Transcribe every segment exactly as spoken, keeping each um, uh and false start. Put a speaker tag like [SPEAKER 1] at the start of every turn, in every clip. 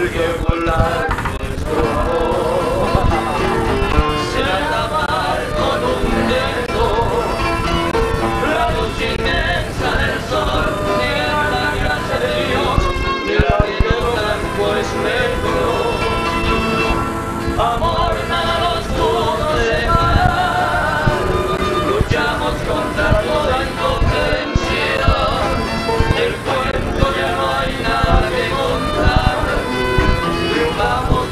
[SPEAKER 1] que ocultar nuestro amor. Será tapar con un dedo la luz inmensa del sol, negar la gracia de Dios, y el cielo blanco es negro. Amor, nada nos pudo separar, luchamos contra toda incompetencia, del cuento ya no hay nada que contar, triunfamos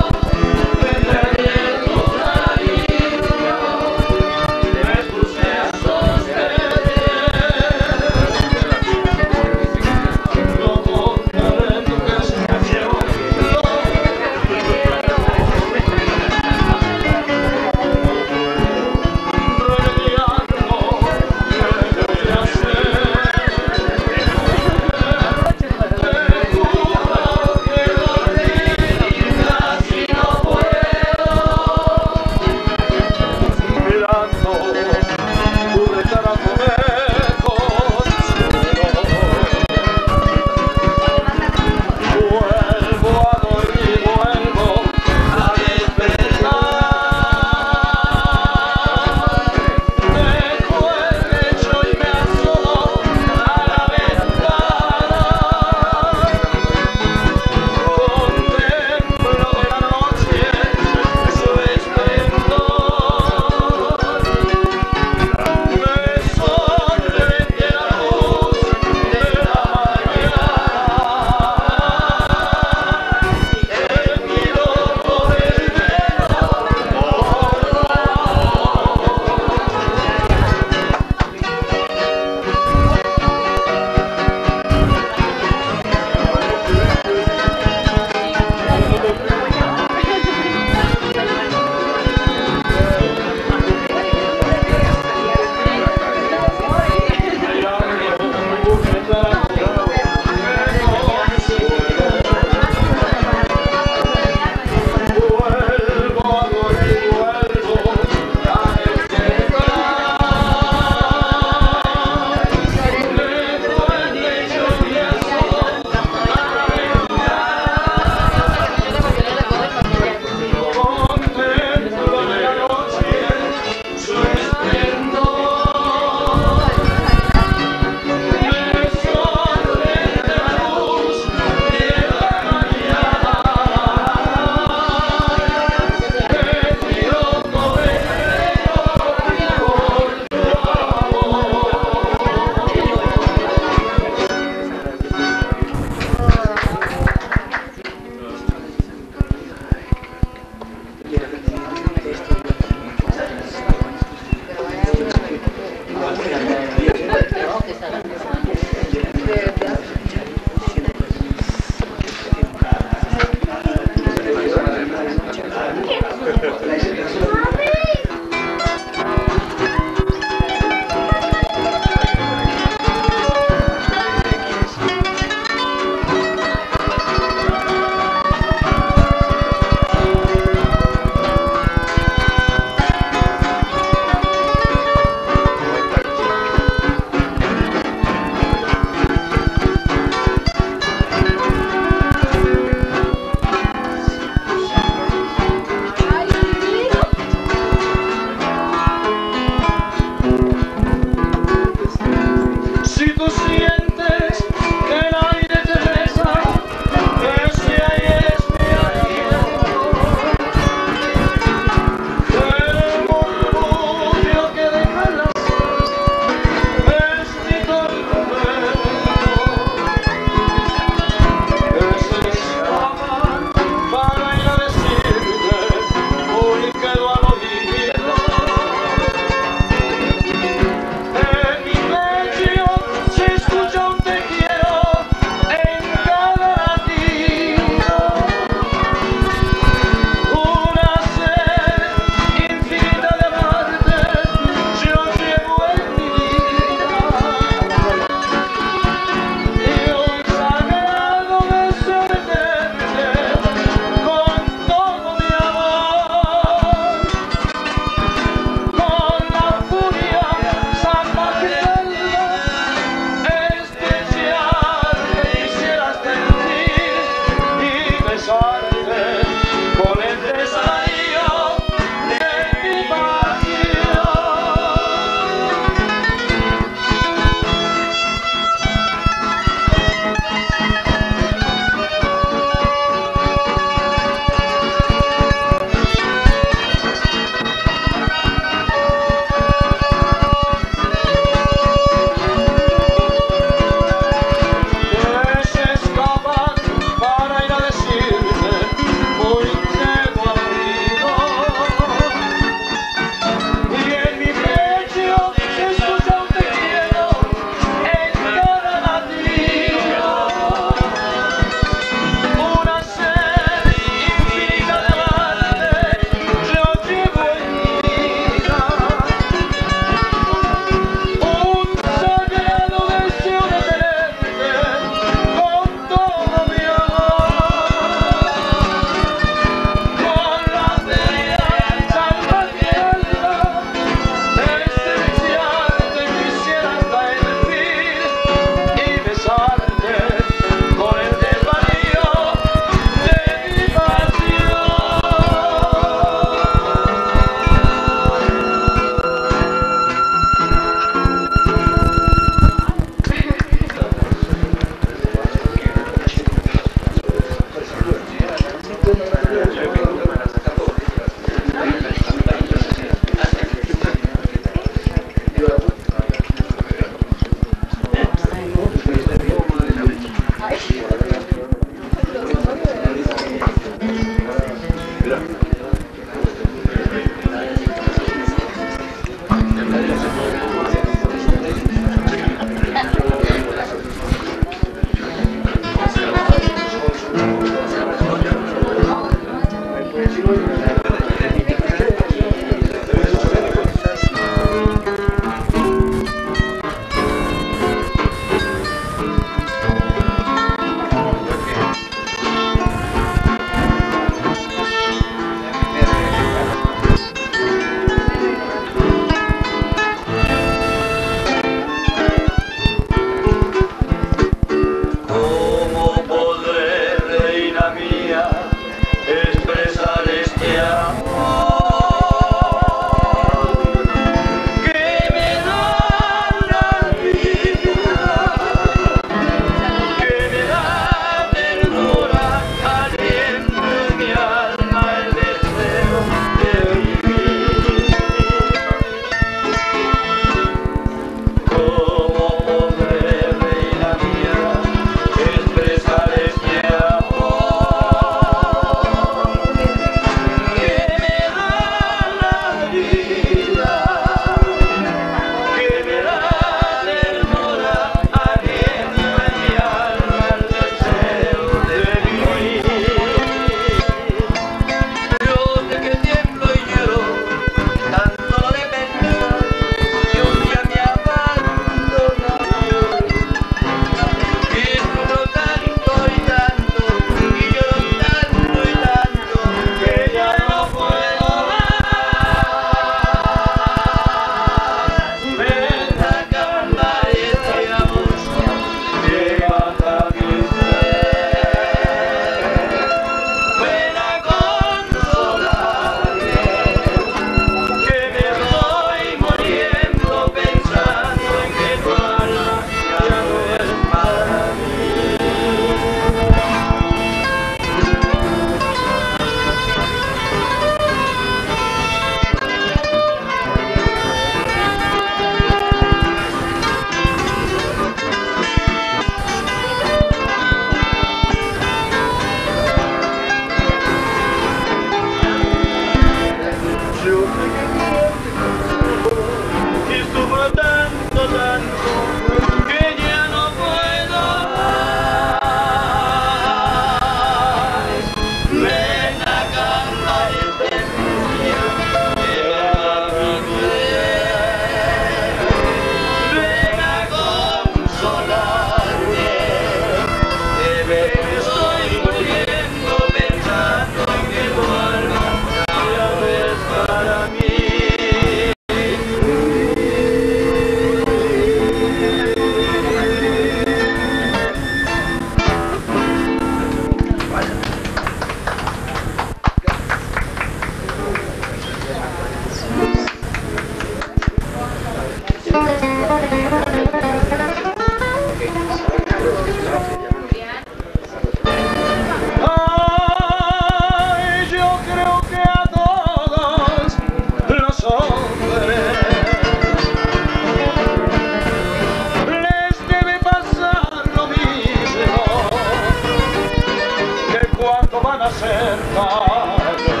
[SPEAKER 1] calle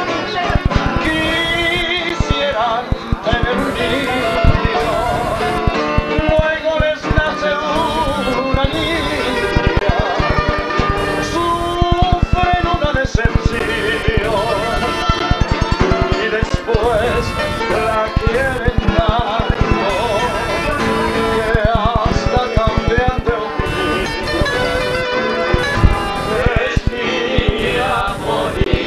[SPEAKER 1] quisieran tener un niño, luego les nace una niña, sufren una decepción y después la quieren tanto que hasta cambian de opinión. Es niña bonita.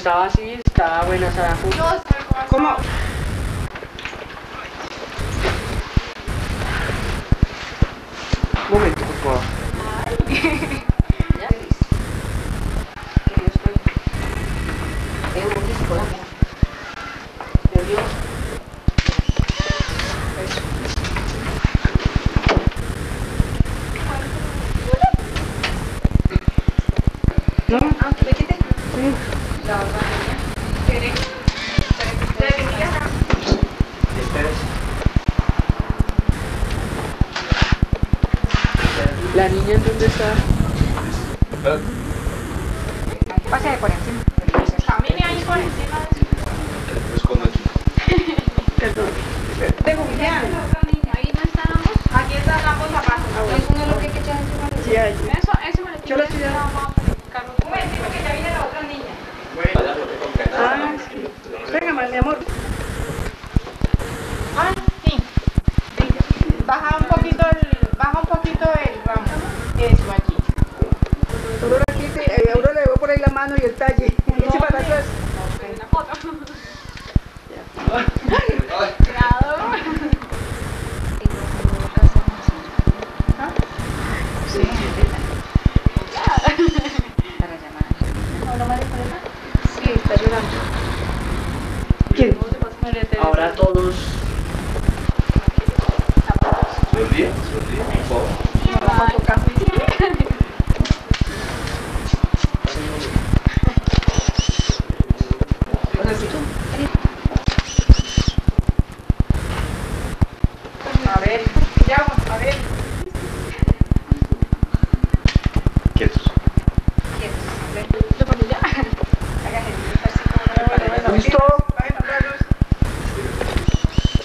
[SPEAKER 2] estaba así, estaba buena esa foto.
[SPEAKER 3] ¿Cómo?
[SPEAKER 2] Un momento, por favor.
[SPEAKER 3] ¿No? Ah, ¿le quité? Sí.
[SPEAKER 2] ¿La niña en dónde está?
[SPEAKER 3] Pase por encima. Camine ahí por encima de Perdón. Tengo un día.
[SPEAKER 4] Ahí no están ambos.
[SPEAKER 3] Aquí están ambos zapatos.
[SPEAKER 4] Eso no es lo que hay que echar encima de
[SPEAKER 3] Sí, ahí.
[SPEAKER 4] eso. Eso me lo
[SPEAKER 3] Yo lo estoy
[SPEAKER 4] dando.
[SPEAKER 3] Un momentito que ya viene la otra niña. Ah, sí. Venga, mal, mi amor. Ah, sí. Baja un poquito el, baja un poquito el ramo. Eso aquí. Aurora aquí, eh, Aurora le voy por ahí la mano y el talle. Eche para atrás.
[SPEAKER 4] Una foto. Cuidado.
[SPEAKER 3] Sí.
[SPEAKER 4] Para llamar. ¿Habla María Pareja?
[SPEAKER 3] Sí, está llorando. ¿Quién?
[SPEAKER 2] Ahora todos.
[SPEAKER 1] Sonríe, sonríe, por favor.
[SPEAKER 3] Vamos a tocar. A ver, ya vamos, a ver.
[SPEAKER 1] Quietos.
[SPEAKER 3] ¿Listo?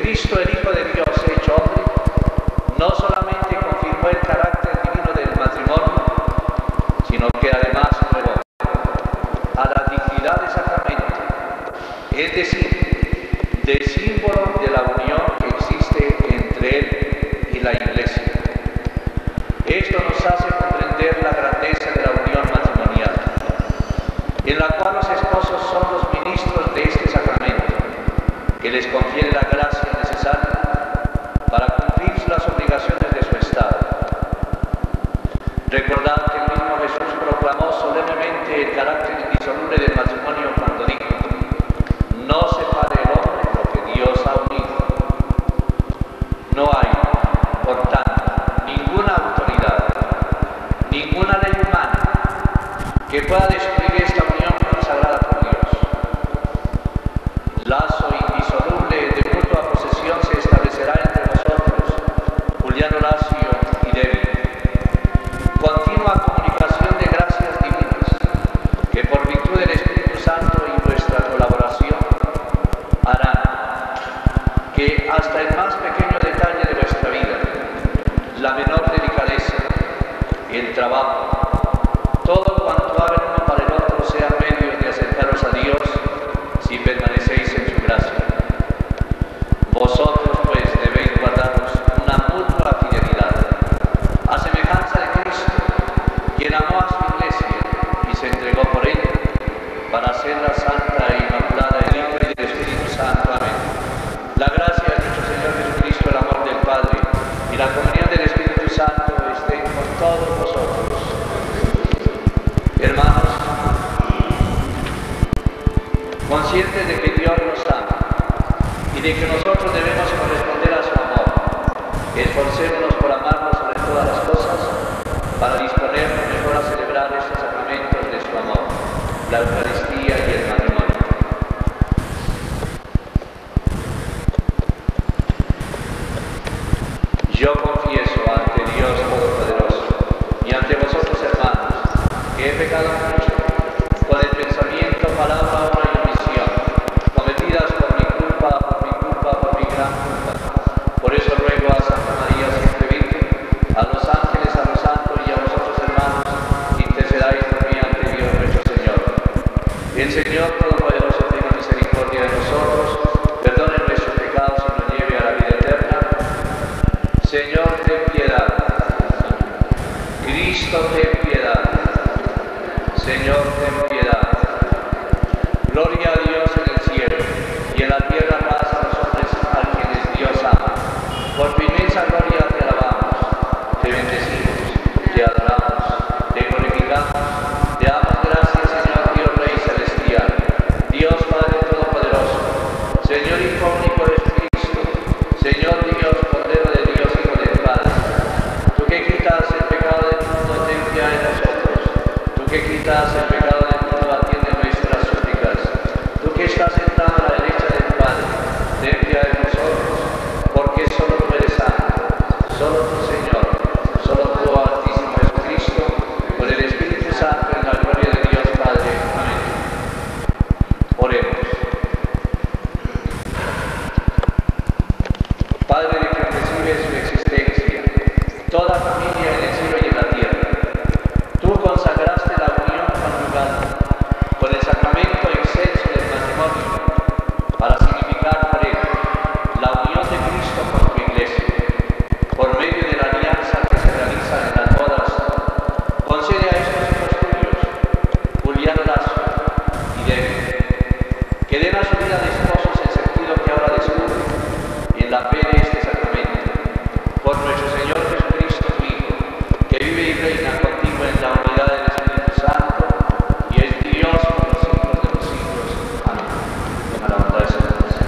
[SPEAKER 1] Cristo, el Hijo de Dios hecho hombre, no solamente confirmó el carácter divino del matrimonio, sino que además elevó a la dignidad de sacramento, es decir, de símbolo de la unión que existe entre Él y la Iglesia. Esto nos hace comprender la grandeza de la unión matrimonial, en la cual los esposos son los ministros de este sacramento, que les confiere la gracia necesaria para cumplir las obligaciones de su estado. Recordad que el mismo Jesús proclamó solemnemente el carácter indisoluble del matrimonio cuando dijo: no separe el hombre lo que Dios ha unido. No hay, por tanto, ninguna autoridad, ninguna ley humana que pueda destruir esta unión consagrada por Dios. Lazo indisoluble de mutua posesión se establecerá entre vosotros, Julián Horacio y Debbie. Continua comunicación de gracias divinas, que por virtud del Espíritu Santo y vuestra colaboración harán que hasta el más pequeño detalle de vuestra vida, la menor delicadeza, el trabajo, todo cuanto hagan uno para el otro sean medios de acercaros a Dios si permanecéis en su gracia. Vosotros pues debéis guardaros una mutua fidelidad, a semejanza de Cristo, quien amó a su Iglesia y se entregó por ella, para hacerla santa e inmaculada del Hijo y del Espíritu Santo. Amén. La gracia de nuestro Señor Jesucristo, el amor del Padre y la comunión del Espíritu Santo estén con todos vosotros. Hermanos, conscientes de que Dios nos ama y de que nosotros debemos corresponder a su amor, esforcémonos por amarnos sobre todas las cosas, para disponernos mejor a celebrar estos sacramentos de su amor, la Eucaristía y el matrimonio. Yo confieso ante Dios Todopoderoso y ante vosotros, hermanos, que he pecado mucho, con el pensamiento, palabra, obra y omisión, cometidas por mi culpa, por mi culpa, por mi gran culpa. Por eso ruego a Santa María siempre Virgen, a los ángeles, a los santos y a vosotros, hermanos, intercedáis por mí ante Dios nuestro Señor. El Señor Todopoderoso tenga misericordia de nosotros, perdone nuestros pecados y nos lleve a la vida eterna. Señor, ten piedad. Cristo, ten piedad. Señor, ten piedad. Gloria a Dios en el cielo y en la tierra paz a los hombres a quienes Dios ama. Por tu inmensa gloria te alabamos, te bendecimos, te adoramos, te glorificamos, te damos gracias, Señor Dios Rey Celestial, Dios Padre Todopoderoso, Señor Hijo único de Jesucristo, Señor Dios, Cordero de Dios, Hijo del Padre. Tú que quitas el pecado del mundo, ten piedad de nosotros. Tú que quitas el pecado del mundo, atiende nuestras súplicas. Tú que estás sentado a la derecha del Padre, ten piedad de nosotros, porque solo tú eres santo, solo tú, Señor, solo tú, Altísimo Jesucristo, con el Espíritu Santo, en la gloria de Dios Padre. Amén. Oremos. Padre de quien recibe su existencia toda familia en el cielo y en la tierra, tú consagraste la unión conyugal con el sacramento excelso del matrimonio para significar por él la unión de Cristo con tu Iglesia. Por medio de la alianza que se realiza en las bodas, concede a estos hijos tuyos, Julián Horacio y Debbie, que den a su vida de esposos el sentido que ahora descubren en la fe de este sacramento. Por nuestro Señor Jesucristo, tu Hijo, que vive y reina contigo en la unidad del Espíritu Santo y es Dios por los siglos de los siglos. Amén. A la bondad de su gracia.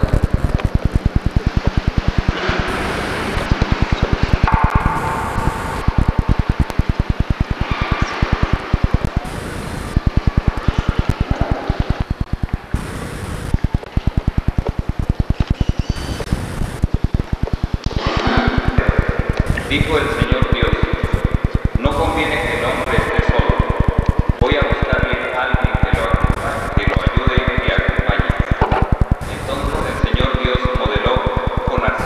[SPEAKER 5] Dijo el Señor Dios: no conviene que el hombre esté solo, voy a buscarle a alguien que lo, que lo ayude y acompañe. Entonces el Señor Dios modeló con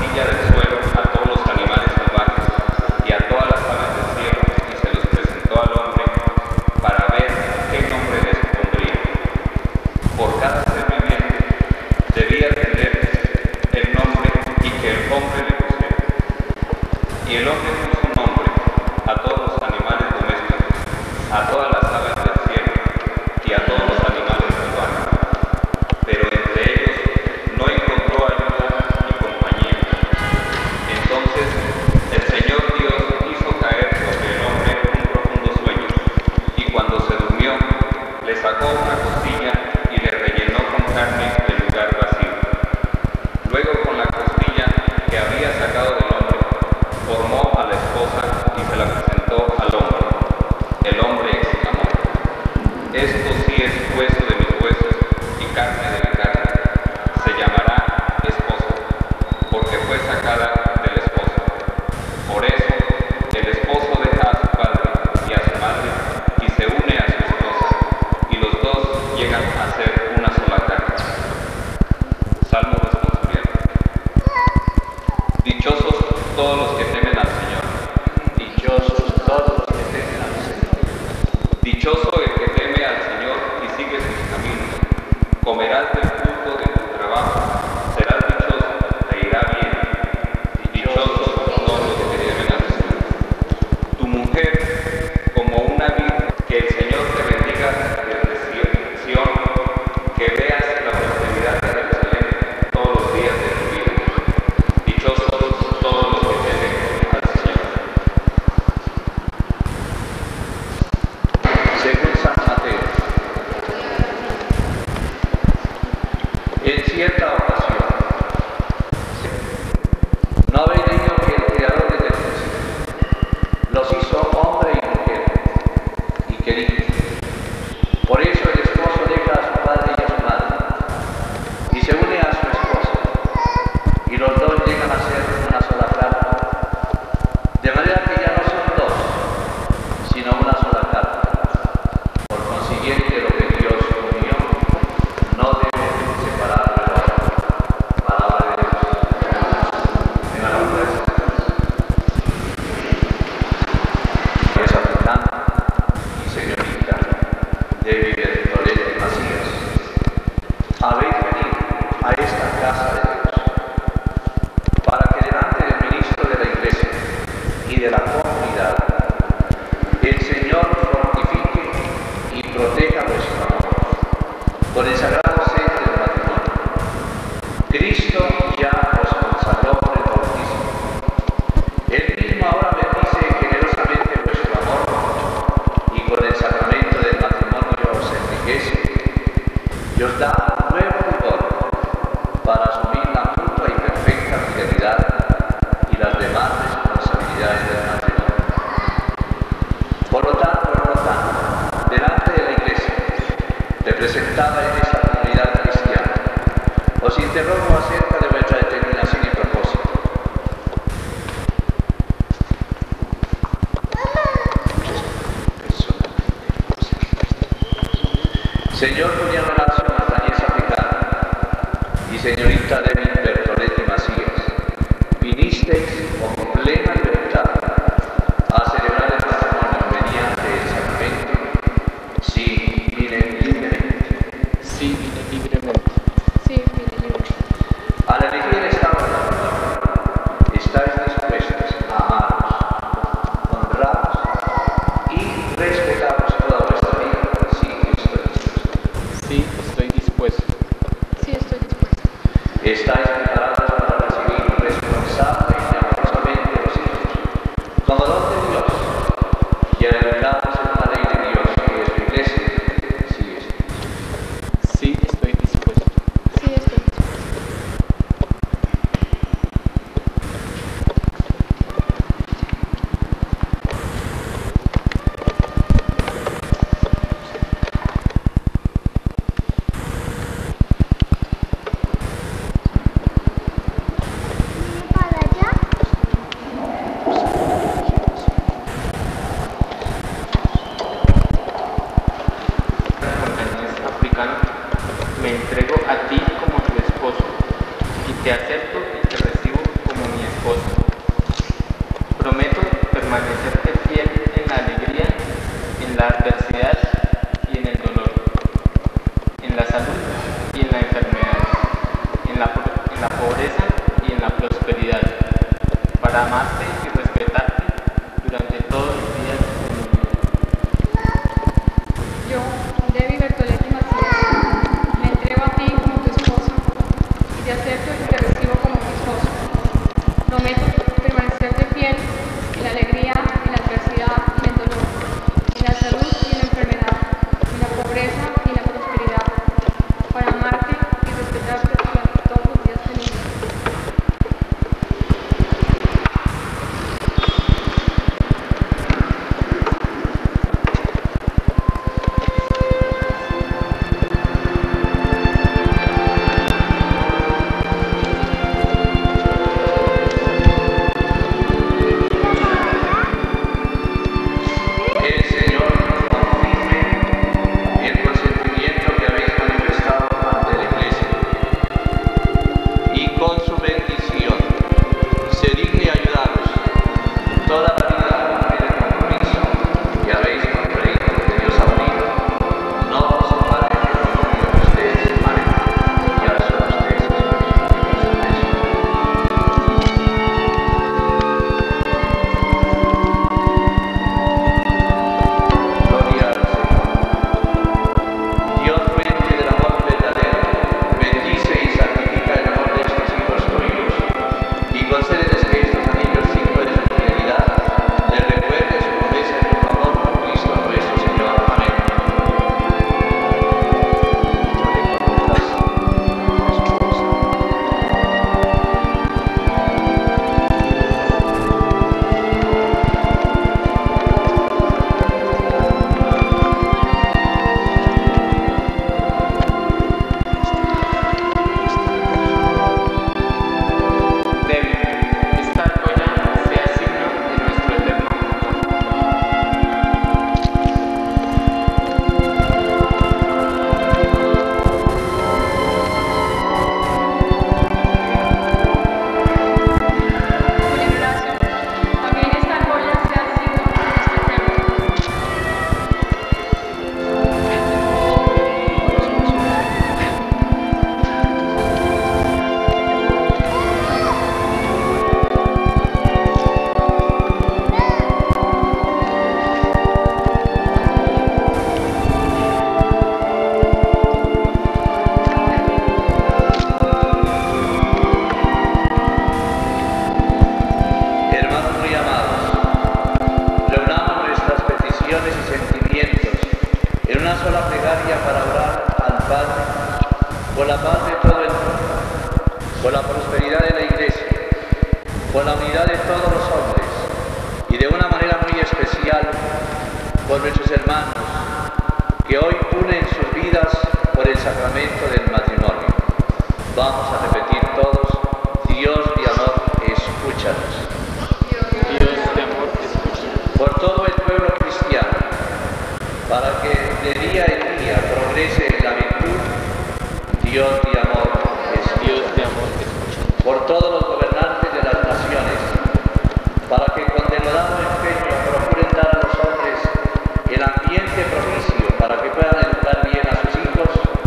[SPEAKER 5] hombre de José. Y el hombre puso nombre a todos los animales domésticos, a todas las aves del cielo y a todos los animales salvajes. Pero entre ellos no encontró ayuda ni compañía. Entonces el Señor Dios hizo caer sobre el hombre un profundo sueño, y cuando se durmió, le sacó una costilla y le rellenó con carne el lugar vacío. Luego, con la costilla que había sacado del hombre, formó a la esposa y se la presentó al hombre. El hombre exclamó: esto sí es hueso de mis huesos y carne de mi carne. Se llamará esposa, porque fue sacada del esposo. Por eso, el esposo deja a su padre y a su madre y se une a su esposa, y los dos llegan a ser una sola carne. Salmo responsorial. Dichosos todos los que temen al Señor.
[SPEAKER 1] Dichosos todos los que temen al Señor.
[SPEAKER 5] Dichoso el que teme al Señor y sigue sus caminos. Comerás del fruto de tu trabajo, serás dichoso, te irá bien. Dichosos todos los que temen al Señor. Tu mujer como una vid, que el Señor te bendiga desde Sión, que veas la prosperidad de Jerusalén todos los días de tu vida. Dichosos todos los que temen al Señor.
[SPEAKER 1] Según San Mateo. En cierta ocasión, ¿no habéis leído que el Creador de los los hizo hombre y mujer? Y que dijo: por eso el esposo deja a su padre y a su madre, y se une a su esposa, y los dos llegan a ser una sola carne. De manera que ya no son dos, sino una sola carne. Por consiguiente, lo que Dios unió, no debe separarlo el hombre. Palabra de Dios. En la nombre de Jesús. Esa Fernanda y señorita David Bertolet Macías, habéis venido a esta casa de Dios para que delante del ministro de la Iglesia y de la comunidad el Señor fortifique y proteja vuestro amor con el sagrado sello del matrimonio. Cristo ya os consagró por el bautismo. Él mismo ahora bendice generosamente vuestro amor y con el sacramento del matrimonio os enriquece y os da nuevo vigor para asumir la mutua y perfecta fidelidad y las demás responsabilidades del matrimonio. Por lo tanto, por lo tanto, delante de la Iglesia, representada en esta comunidad cristiana, os interrogo acerca de vuestra determinación y propósito. Señor Julián Horacio Montañez Africano y señorita David Bertoletti Macías, vinisteis con plena libertad a celebrar el matrimonio mediante el sacramento. Sí, vine libremente.
[SPEAKER 2] Sí, vine libremente.
[SPEAKER 4] Sí, mire, libre.
[SPEAKER 1] Al elegir esta obra, estáis dispuestos a amaros, honraros y respetaros toda vuestra vida. Sí, estoy dispuesto.
[SPEAKER 2] Sí, estoy dispuesto.
[SPEAKER 4] Sí, estoy dispuesta.
[SPEAKER 1] Estáis preparados para recibir responsable y amorosamente los hijos, como don de Dios, y educados en la ley de Dios que es la Iglesia. Sí, estoy dispuesto.
[SPEAKER 2] Sí, estoy dispuesto.
[SPEAKER 4] Sí, estoy dispuesta.
[SPEAKER 2] Montañez Africano, me entrego a ti como tu esposo y te acepto y te recibo como mi esposo. Prometo permanecerte fiel en la alegría, en la adversidad y en el dolor, en la salud y en la enfermedad, en la, en la pobreza y en la prosperidad.
[SPEAKER 6] concédeles que estos anillos, signo de su fidelidad, les recuerde su promesa en tu favor por Cristo nuestro Señor. Amén.
[SPEAKER 2] Esta argolla sea signo de nuestro eterno amor.
[SPEAKER 4] Por ignorancia, también esta argolla sea signo de nuestro eterno amor.
[SPEAKER 6] Hermanos muy amados, reunamos nuestras peticiones y sentimientos en una sola plegaria para orar al Padre por la paz de todo el mundo, por la prosperidad de la Iglesia, por la unidad de todos los hombres y de una manera muy especial por nuestros hermanos que hoy unen sus vidas por el sacramento del matrimonio. Vamos a repetir todos: Dios de amor, escúchanos.
[SPEAKER 2] Dios de amor, escucha.
[SPEAKER 6] Por todo el pueblo cristiano, para que de día en día progrese en la virtud, Dios de amor, es
[SPEAKER 2] Dios de amor, escucha.
[SPEAKER 6] por todos los gobernantes de las naciones, para que con denodado empeño procuren dar a los hombres el ambiente propicio para que puedan educar bien a sus hijos,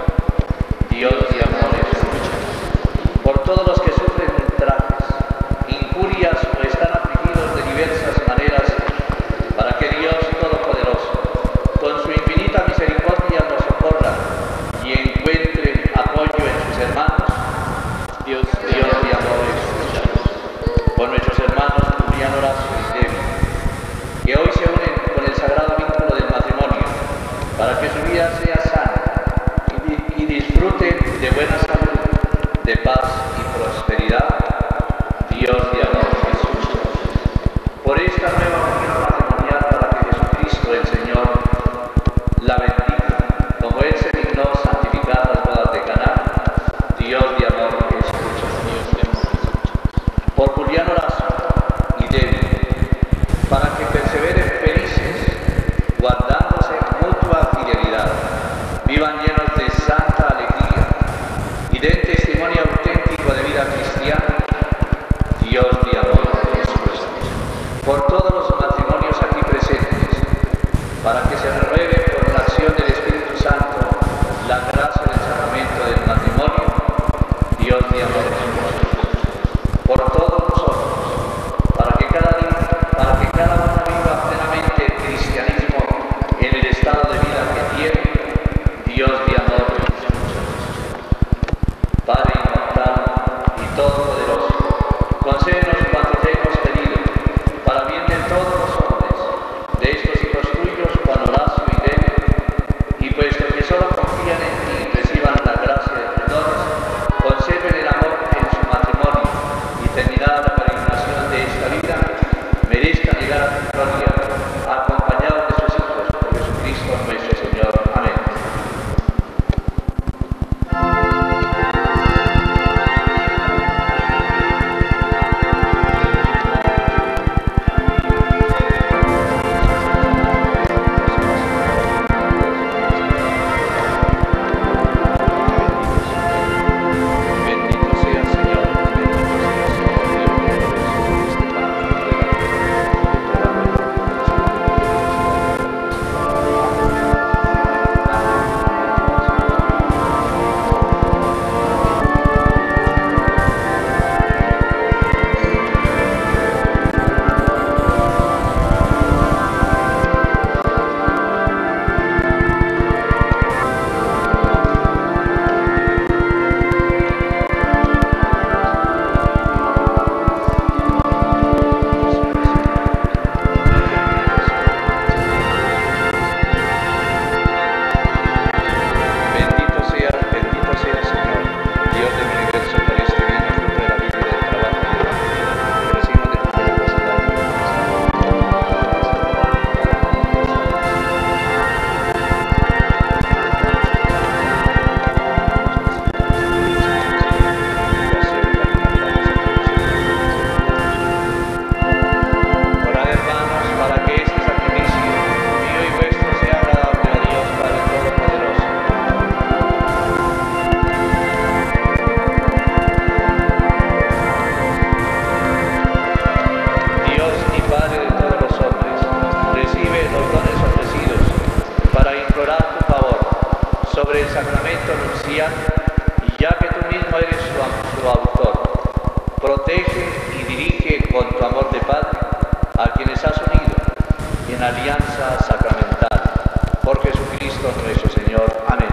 [SPEAKER 6] Dios de amor, escucha. Por todos los que sufren ultrajes, injurias o están afligidos de diversas maneras, para que Dios Todopoderoso, con su infinita misericordia, los socorra y encuentren apoyo en sus hermanos.
[SPEAKER 2] Dios de
[SPEAKER 6] Dios
[SPEAKER 2] amor,
[SPEAKER 6] de amor, escúchanos. Por nuestros hermanos Julián, Horacio y Debbie, que hoy se unen con el sagrado vínculo del matrimonio, para que su vida sea sana y, di- y disfruten de buena salud, de paz y prosperidad. Dios de amor, escúchanos. Por esta nueva unión matrimonial, para que Jesucristo el Señor la bendiga, como Él se dignó santificar las bodas de Caná. Dios de amor, escúchanos.
[SPEAKER 2] Dios de amor, escucha.
[SPEAKER 6] Por Julián, Horacio y Debbie, para que perseveren felices, guardándose mutua fidelidad, vivan llenos de santa alegría y den testimonio auténtico de vida cristiana. Dios de amor, escúchanos. Por todos los matrimonios aquí presentes, para que se renueve por la acción del Espíritu Santo la gracia del sacramento del matrimonio. Dios de amor, escúchanos. Por todos nosotros, para que cada día, para que cada uno viva plenamente el cristianismo en el estado de vida que tiene. Dios de amor, Padre inmortal y todopoderoso, concédenos cuanto te hemos pedido, para bien de todos los hombres, de estos hijos tuyos, Juan, Horacio y Debbie, y puesto que solo confían en ti y reciban la gracia de tus dones, conserven el amor en su matrimonio y terminada la peregrinación de esta vida, merezcan llegar a tu gloria, acompañados de sus hijos, por Jesucristo nuestro Señor. Amén. Bendito sea el Señor, bendito sea el Señor Dios. con tu amor de Padre, a quienes has unido en alianza sacramental, por Jesucristo nuestro Señor. Amén.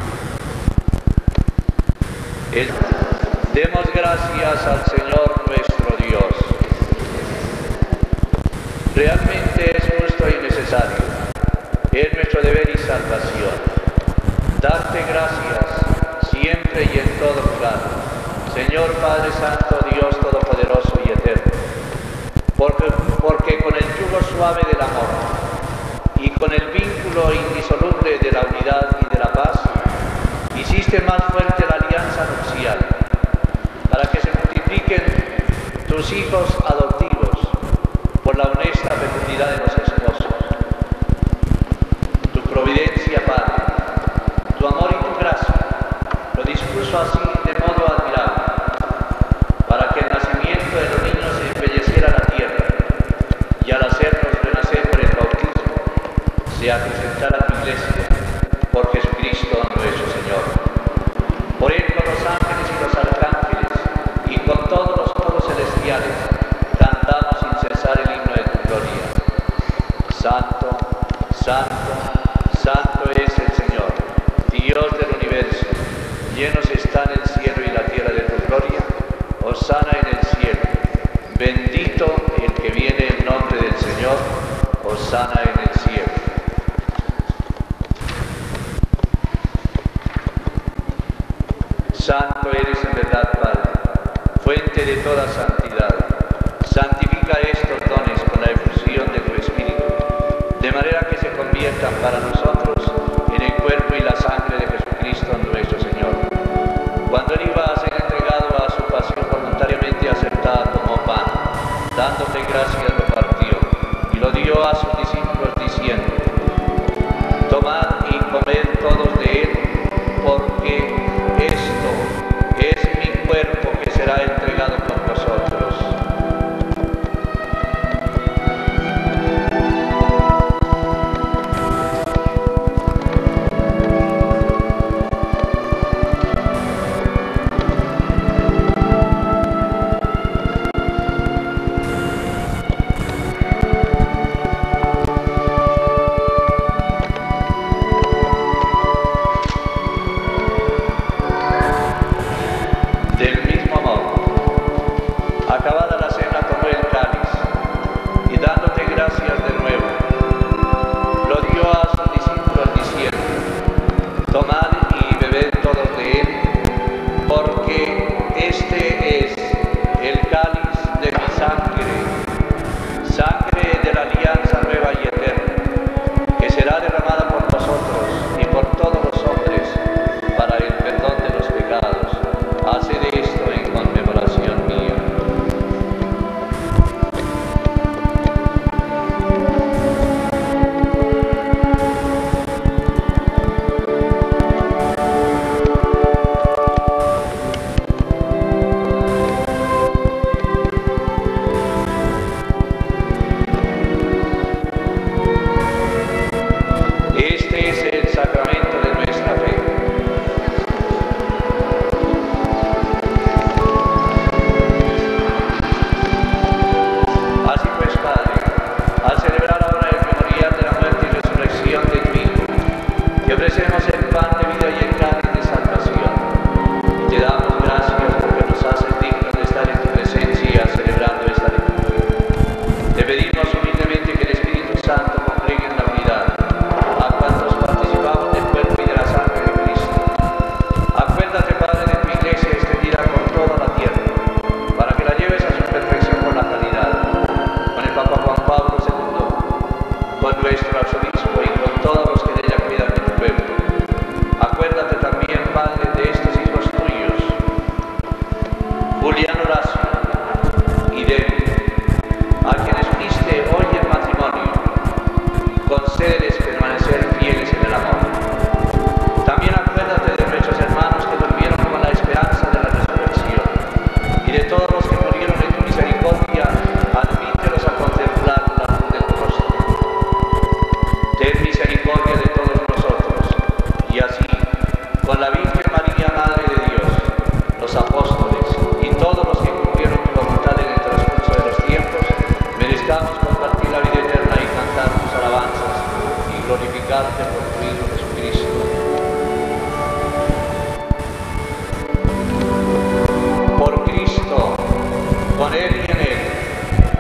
[SPEAKER 6] Es- Demos gracias al Señor nuestro Dios. Realmente es justo y necesario, es nuestro deber y salvación, darte gracias siempre y en todo lugar, Señor Padre Santo, Dios Todopoderoso y Eterno, porque, porque con el yugo suave del amor y con el vínculo indisoluble de la unidad y de la paz, hiciste más fuerte la alianza nupcial, para que se multipliquen tus hijos adoptivos por la honesta fecundidad de los esposos. Tu providencia, Padre, tu amor y tu gracia, lo dispuso así de modo admirable, para que el nacimiento de los niños embelleciera la tierra, y al hacernos renacer por el bautismo, se acrecentara tu iglesia, por Jesucristo nuestro Señor. Por él, con los ángeles y los arcángeles, y con todos los coros celestiales, cantamos sin cesar el himno de tu gloria. Santo, santo, santo es el Señor, Dios del universo. Llenos están el cielo y la tierra de tu gloria. Hosana en el cielo. Bendito el que viene en nombre del Señor. Hosana en el cielo. Santo eres en verdad, Padre, fuente de toda santidad. Santifica estos dones con la efusión de tu Espíritu, de manera que se conviertan para nosotros en el cuerpo y la sangre de Jesucristo nuestro Señor. Cuando él iba a ser entregado a su pasión voluntariamente aceptada, tomó pan, dándole gracias lo partió, y lo dio a sus discípulos diciendo: tomad y comed todos de él, porque esto es mi cuerpo que será entregado por vosotros.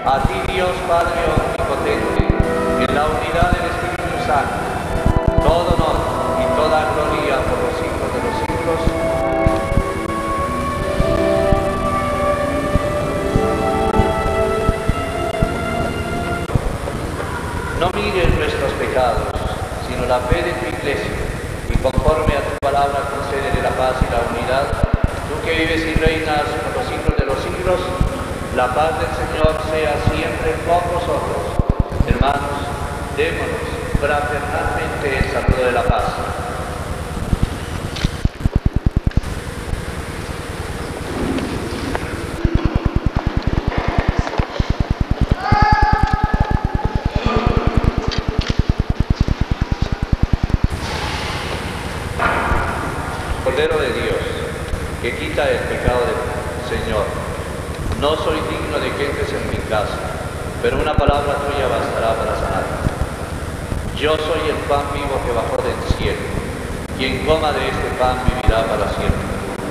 [SPEAKER 6] A ti, Dios Padre omnipotente, en la unidad del Espíritu Santo, todo honor y toda gloria por los siglos de los siglos. No mires nuestros pecados, sino la fe de tu Iglesia, y conforme a tu palabra concédele la paz y la unidad, tú que vives y reinas por los siglos de los siglos. La paz del Señor sea siempre con vosotros. Hermanos, démonos fraternalmente el saludo de la paz. Cordero de Dios, que quita el pecado del Señor, no soy digno de que entres en mi casa, pero una palabra tuya bastará para sanar. Yo soy el pan vivo que bajó del cielo. Quien coma de este pan vivirá para siempre.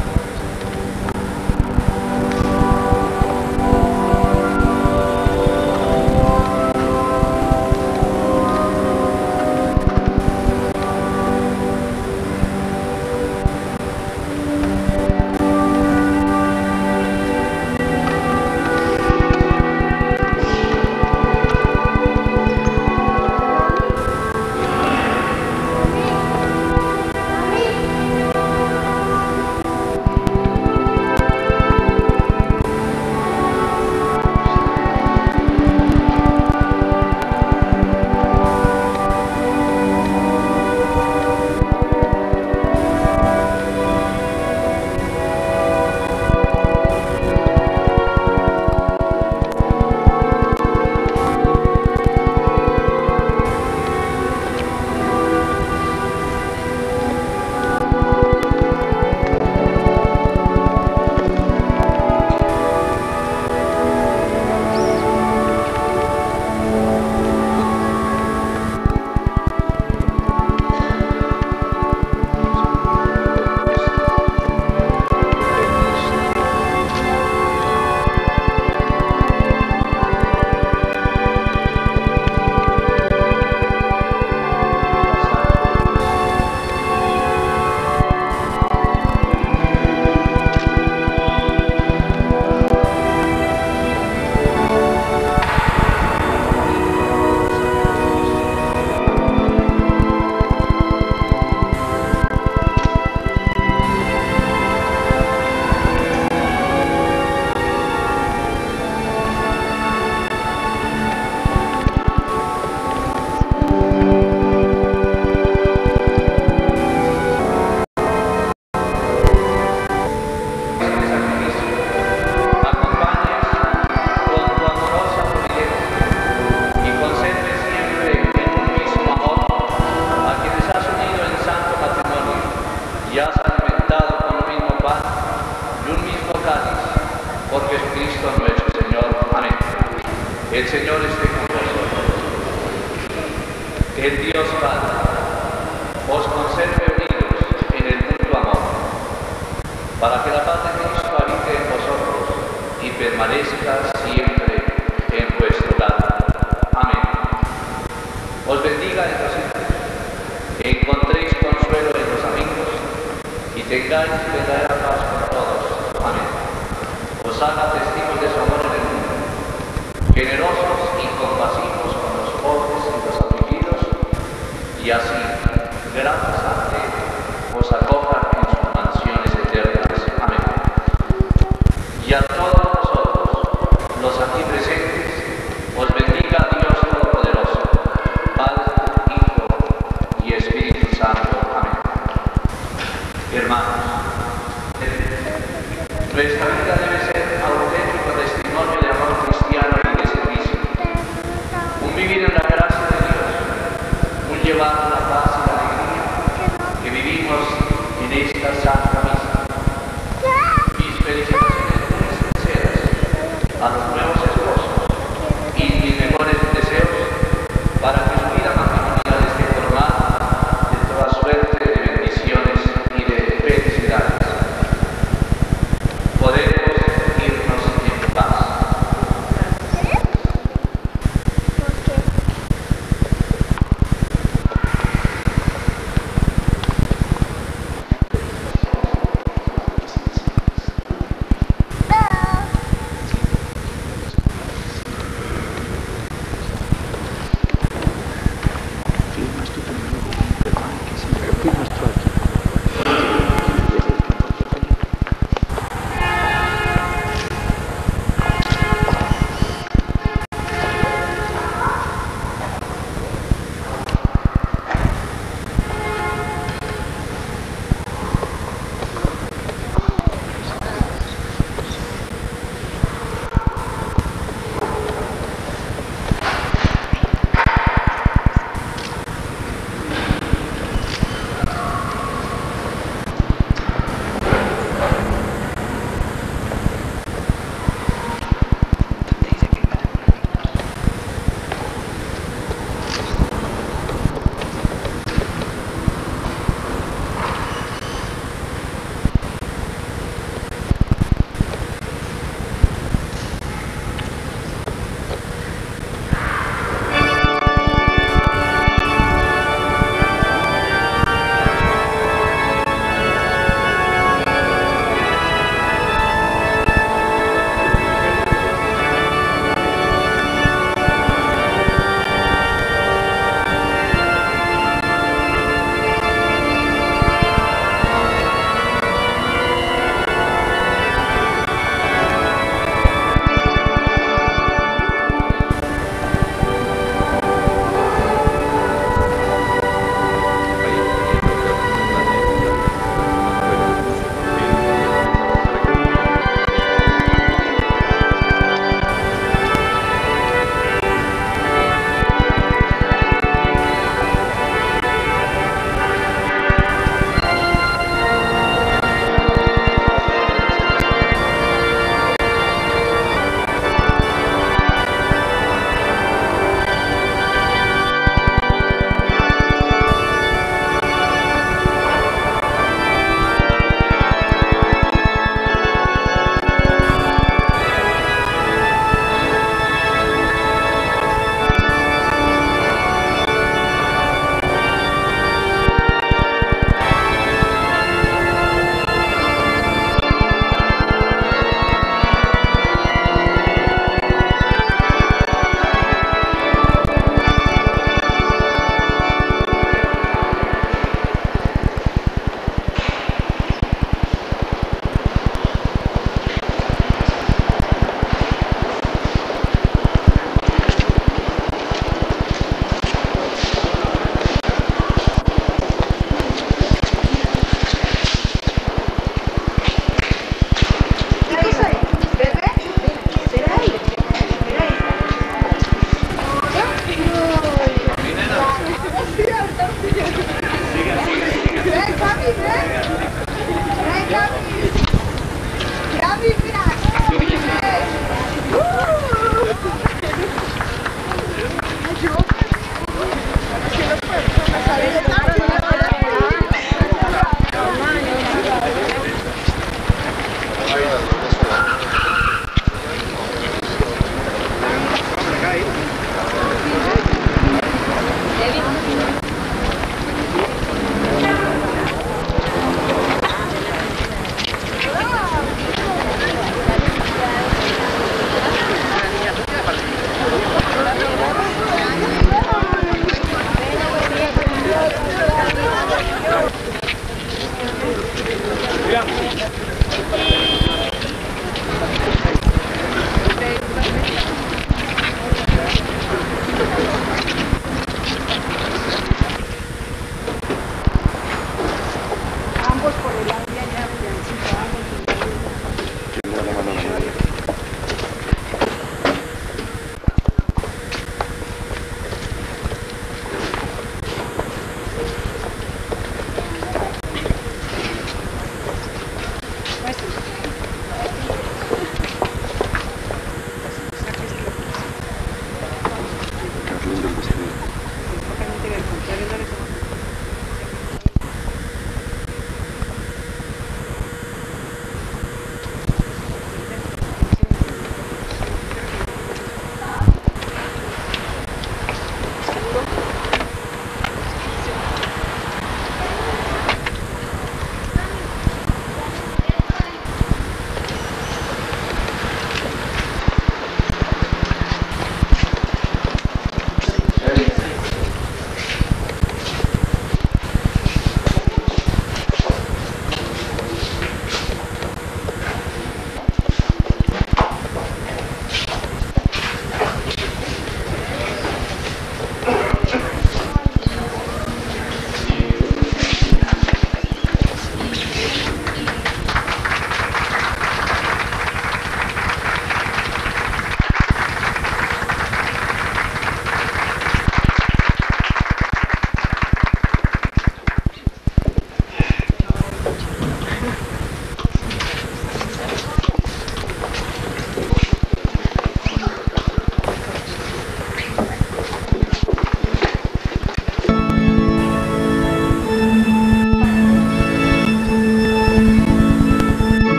[SPEAKER 6] El Señor esté con vosotros. El Dios Padre os conserve unidos en el mutuo amor, para que la paz de Cristo habite en vosotros y permanezca siempre en vuestro lado. Amén. Os bendiga en los hijos, encontréis consuelo en los amigos y tengáis verdadera paz con todos. Amén. Os haga testigos de su amor en el mundo, generosos y compasivos con los pobres y los afligidos, y así, gracias a Él, os acojan en sus mansiones eternas. Amén. Y a todos nosotros, los aquí presentes, os bendiga Dios Todopoderoso, Padre, Hijo y Espíritu Santo. Amén. Hermanos, nuestra vida debe ser auténtico testimonio de amor cristiano y de servicio, un vivir en la gracia de Dios, un llevar la paz y la alegría que vivimos en esta santa misa. Mis felicitaciones muy sinceras a los nuevos esposos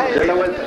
[SPEAKER 7] Ya la vuelta.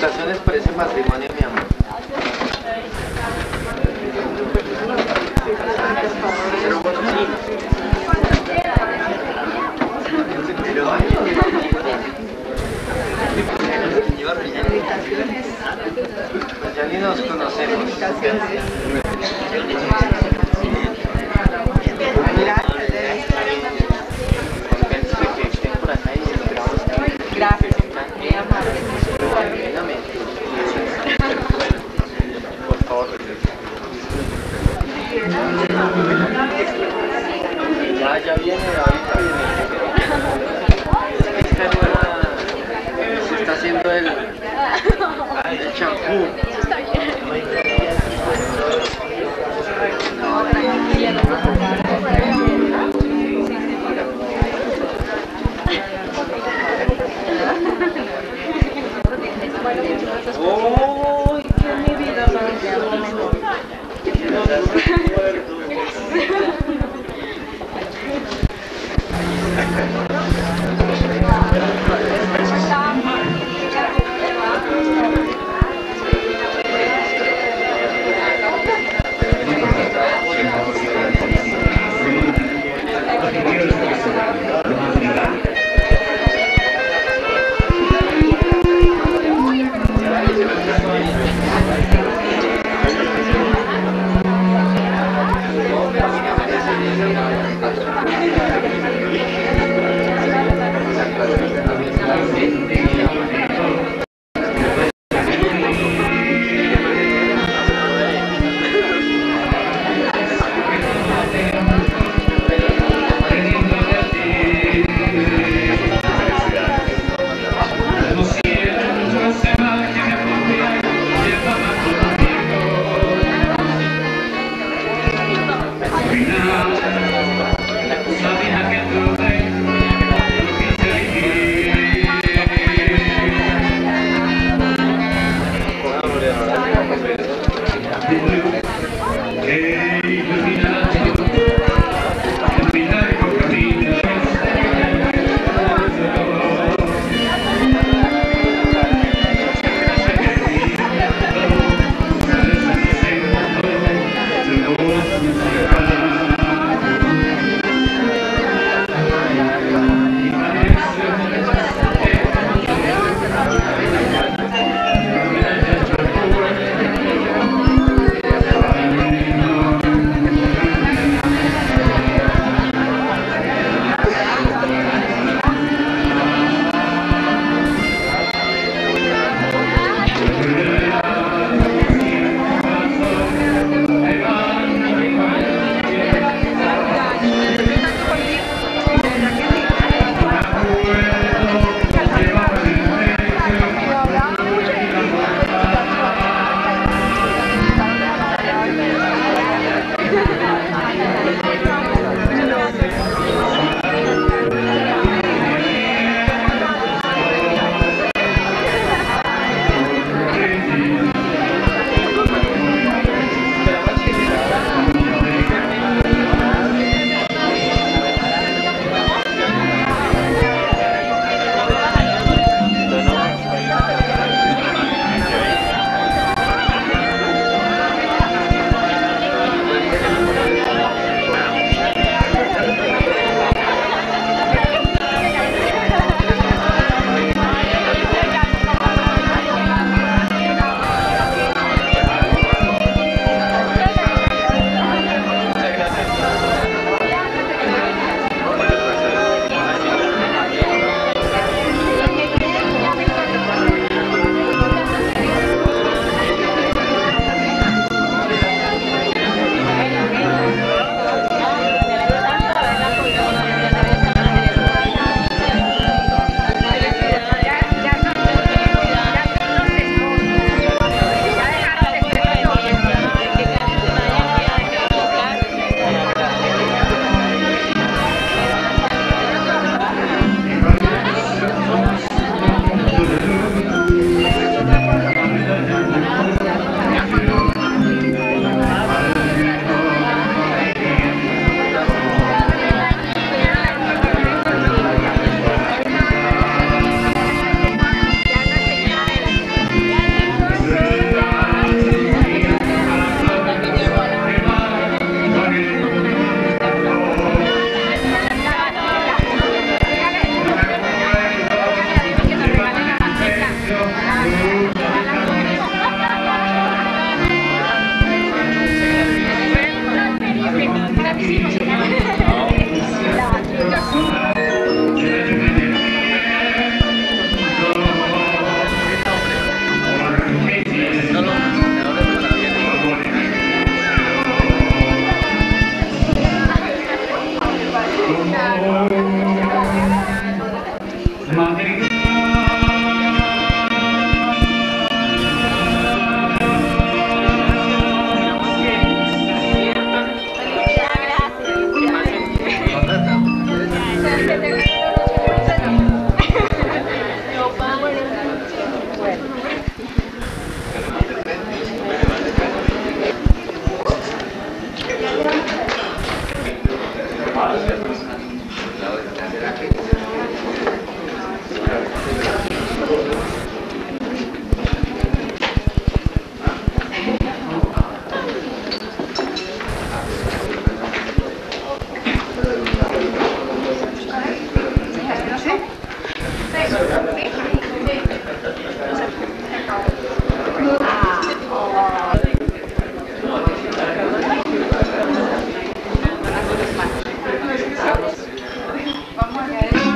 [SPEAKER 2] Felicitaciones por ese matrimonio, mi amor. Pues ya ni nos conocemos.
[SPEAKER 3] Gracias.
[SPEAKER 2] Por favor. Ya, ya viene, ahorita viene. Esta nueva se está haciendo el, el champú.
[SPEAKER 3] Vamos a ver.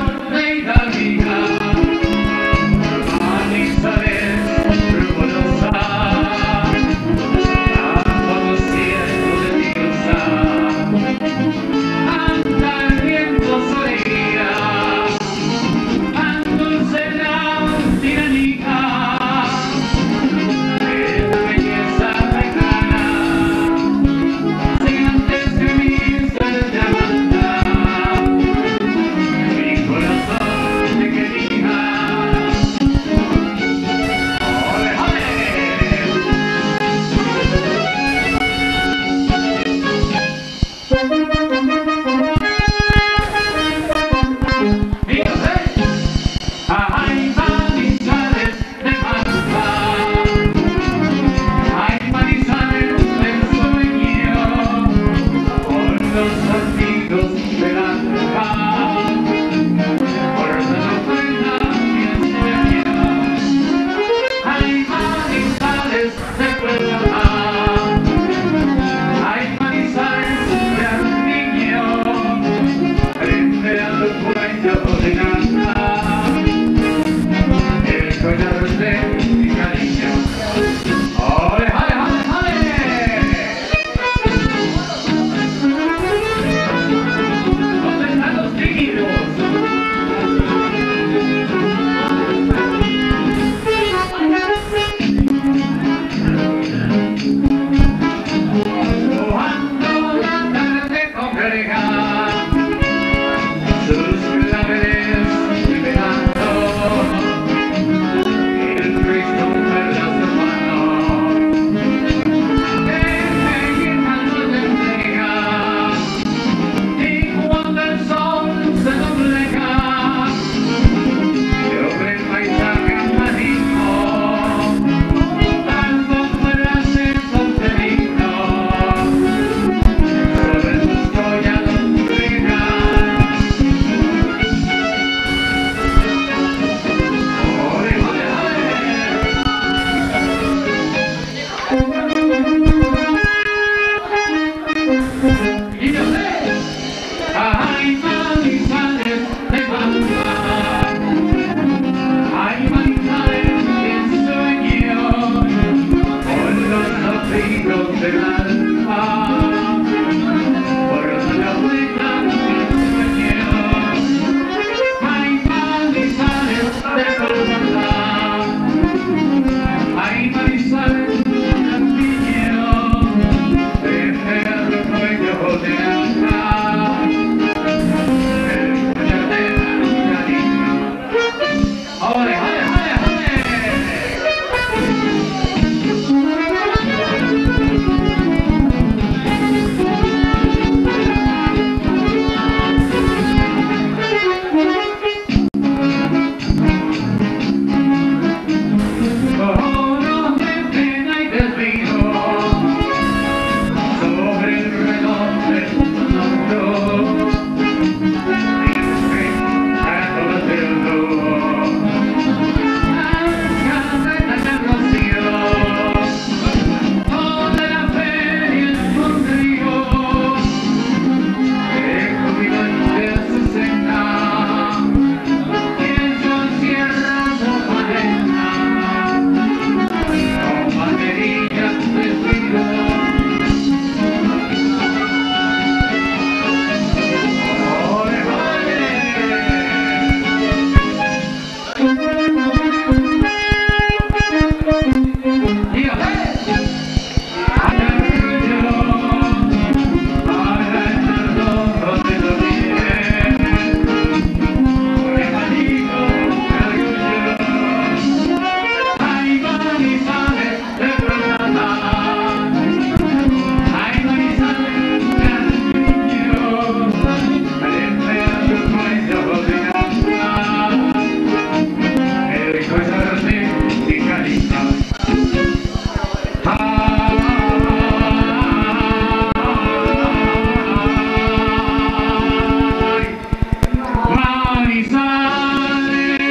[SPEAKER 1] Manizales.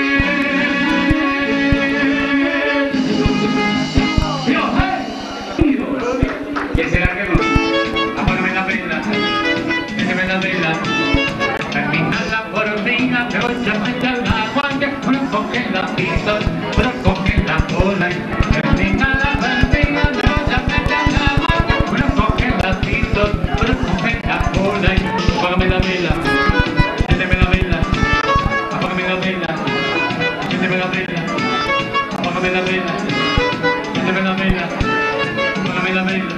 [SPEAKER 1] Yo, hey, ¿quién será que no? Apágame la vela, déjeme la vela. Termina la cortina, pero ya mete el agua, que no coge la pista, pero coge la cola. Termina la cortina, pero ya mete el agua, que no coge la pista, pero coge la cola. Apágame la vela. Apágame la vela, apágame la vela, apágame la vela, apágame la vela, apágame la vela, apágame la vela.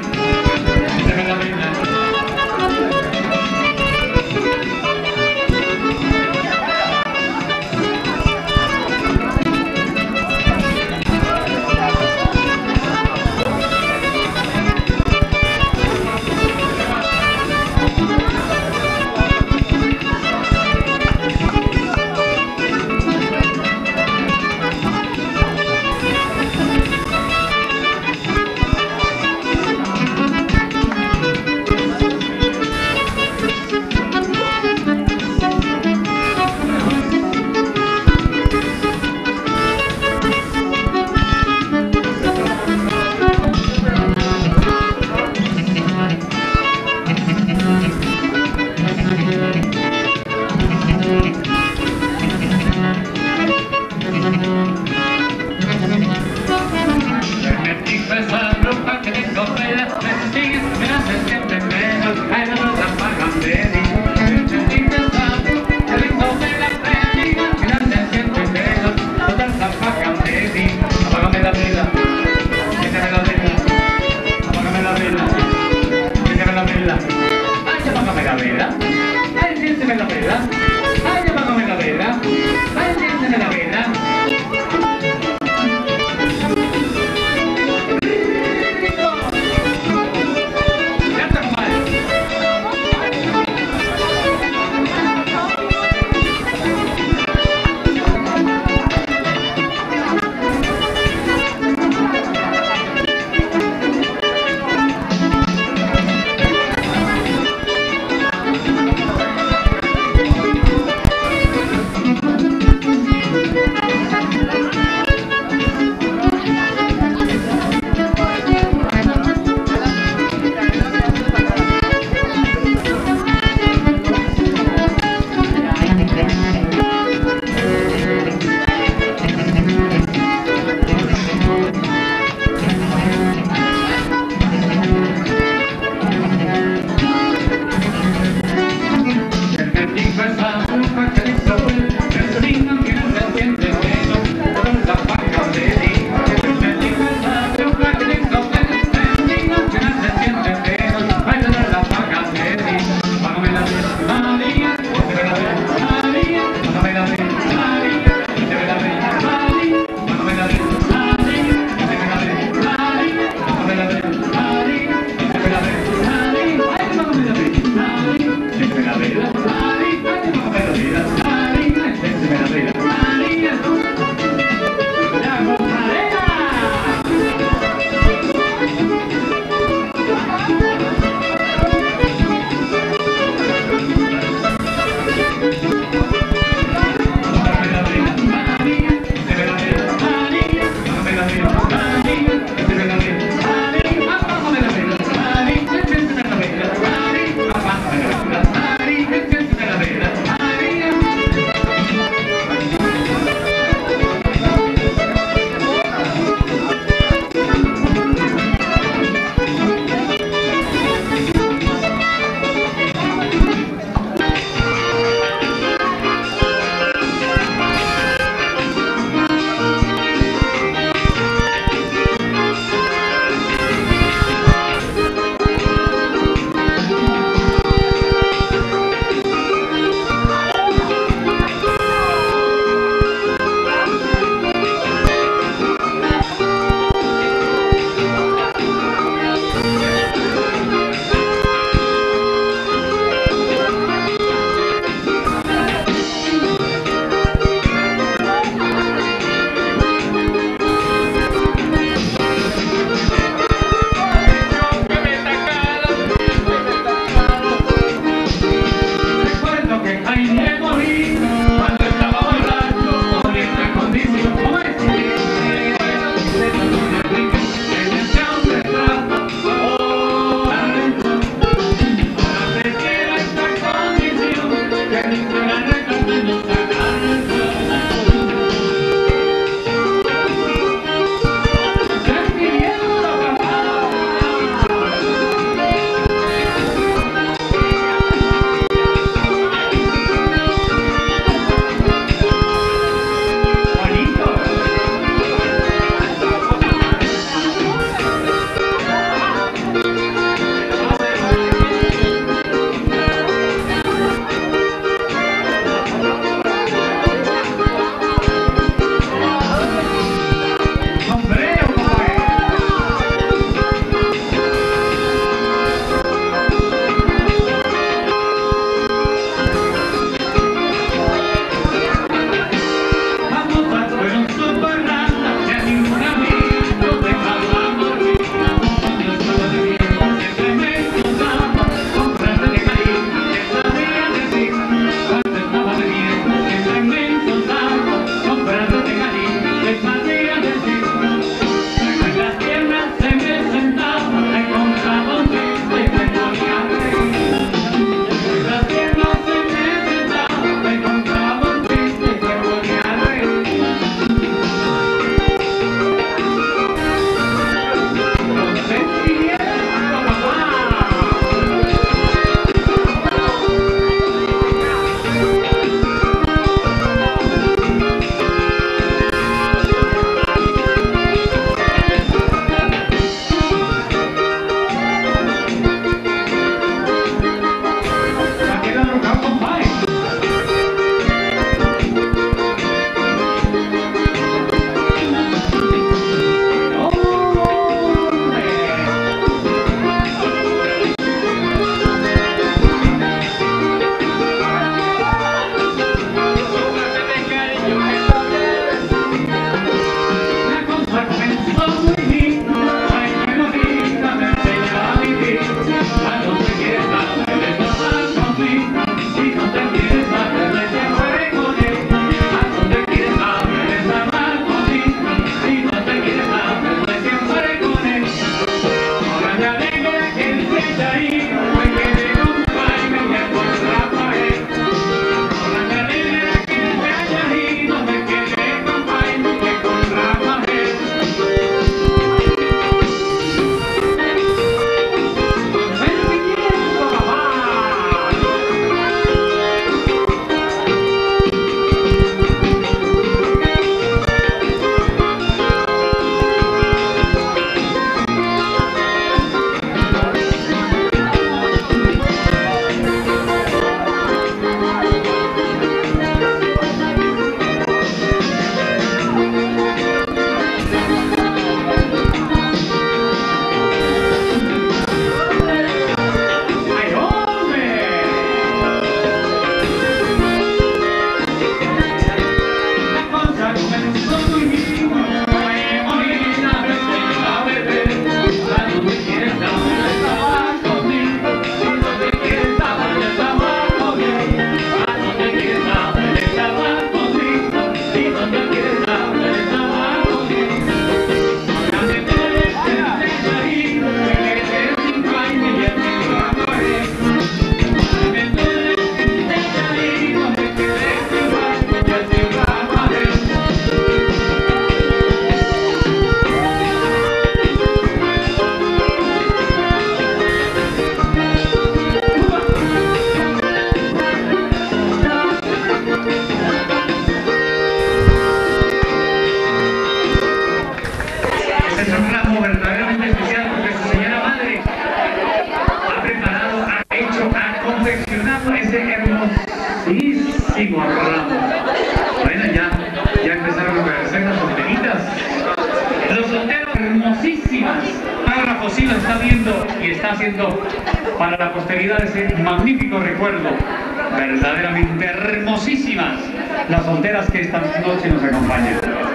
[SPEAKER 7] Bueno, ya, ya empezaron a aparecer las solteritas. Los solteros hermosísimas. Ágrafo sí lo está viendo y está haciendo para la posteridad ese magnífico recuerdo. Verdaderamente hermosísimas las solteras que esta noche nos acompañan.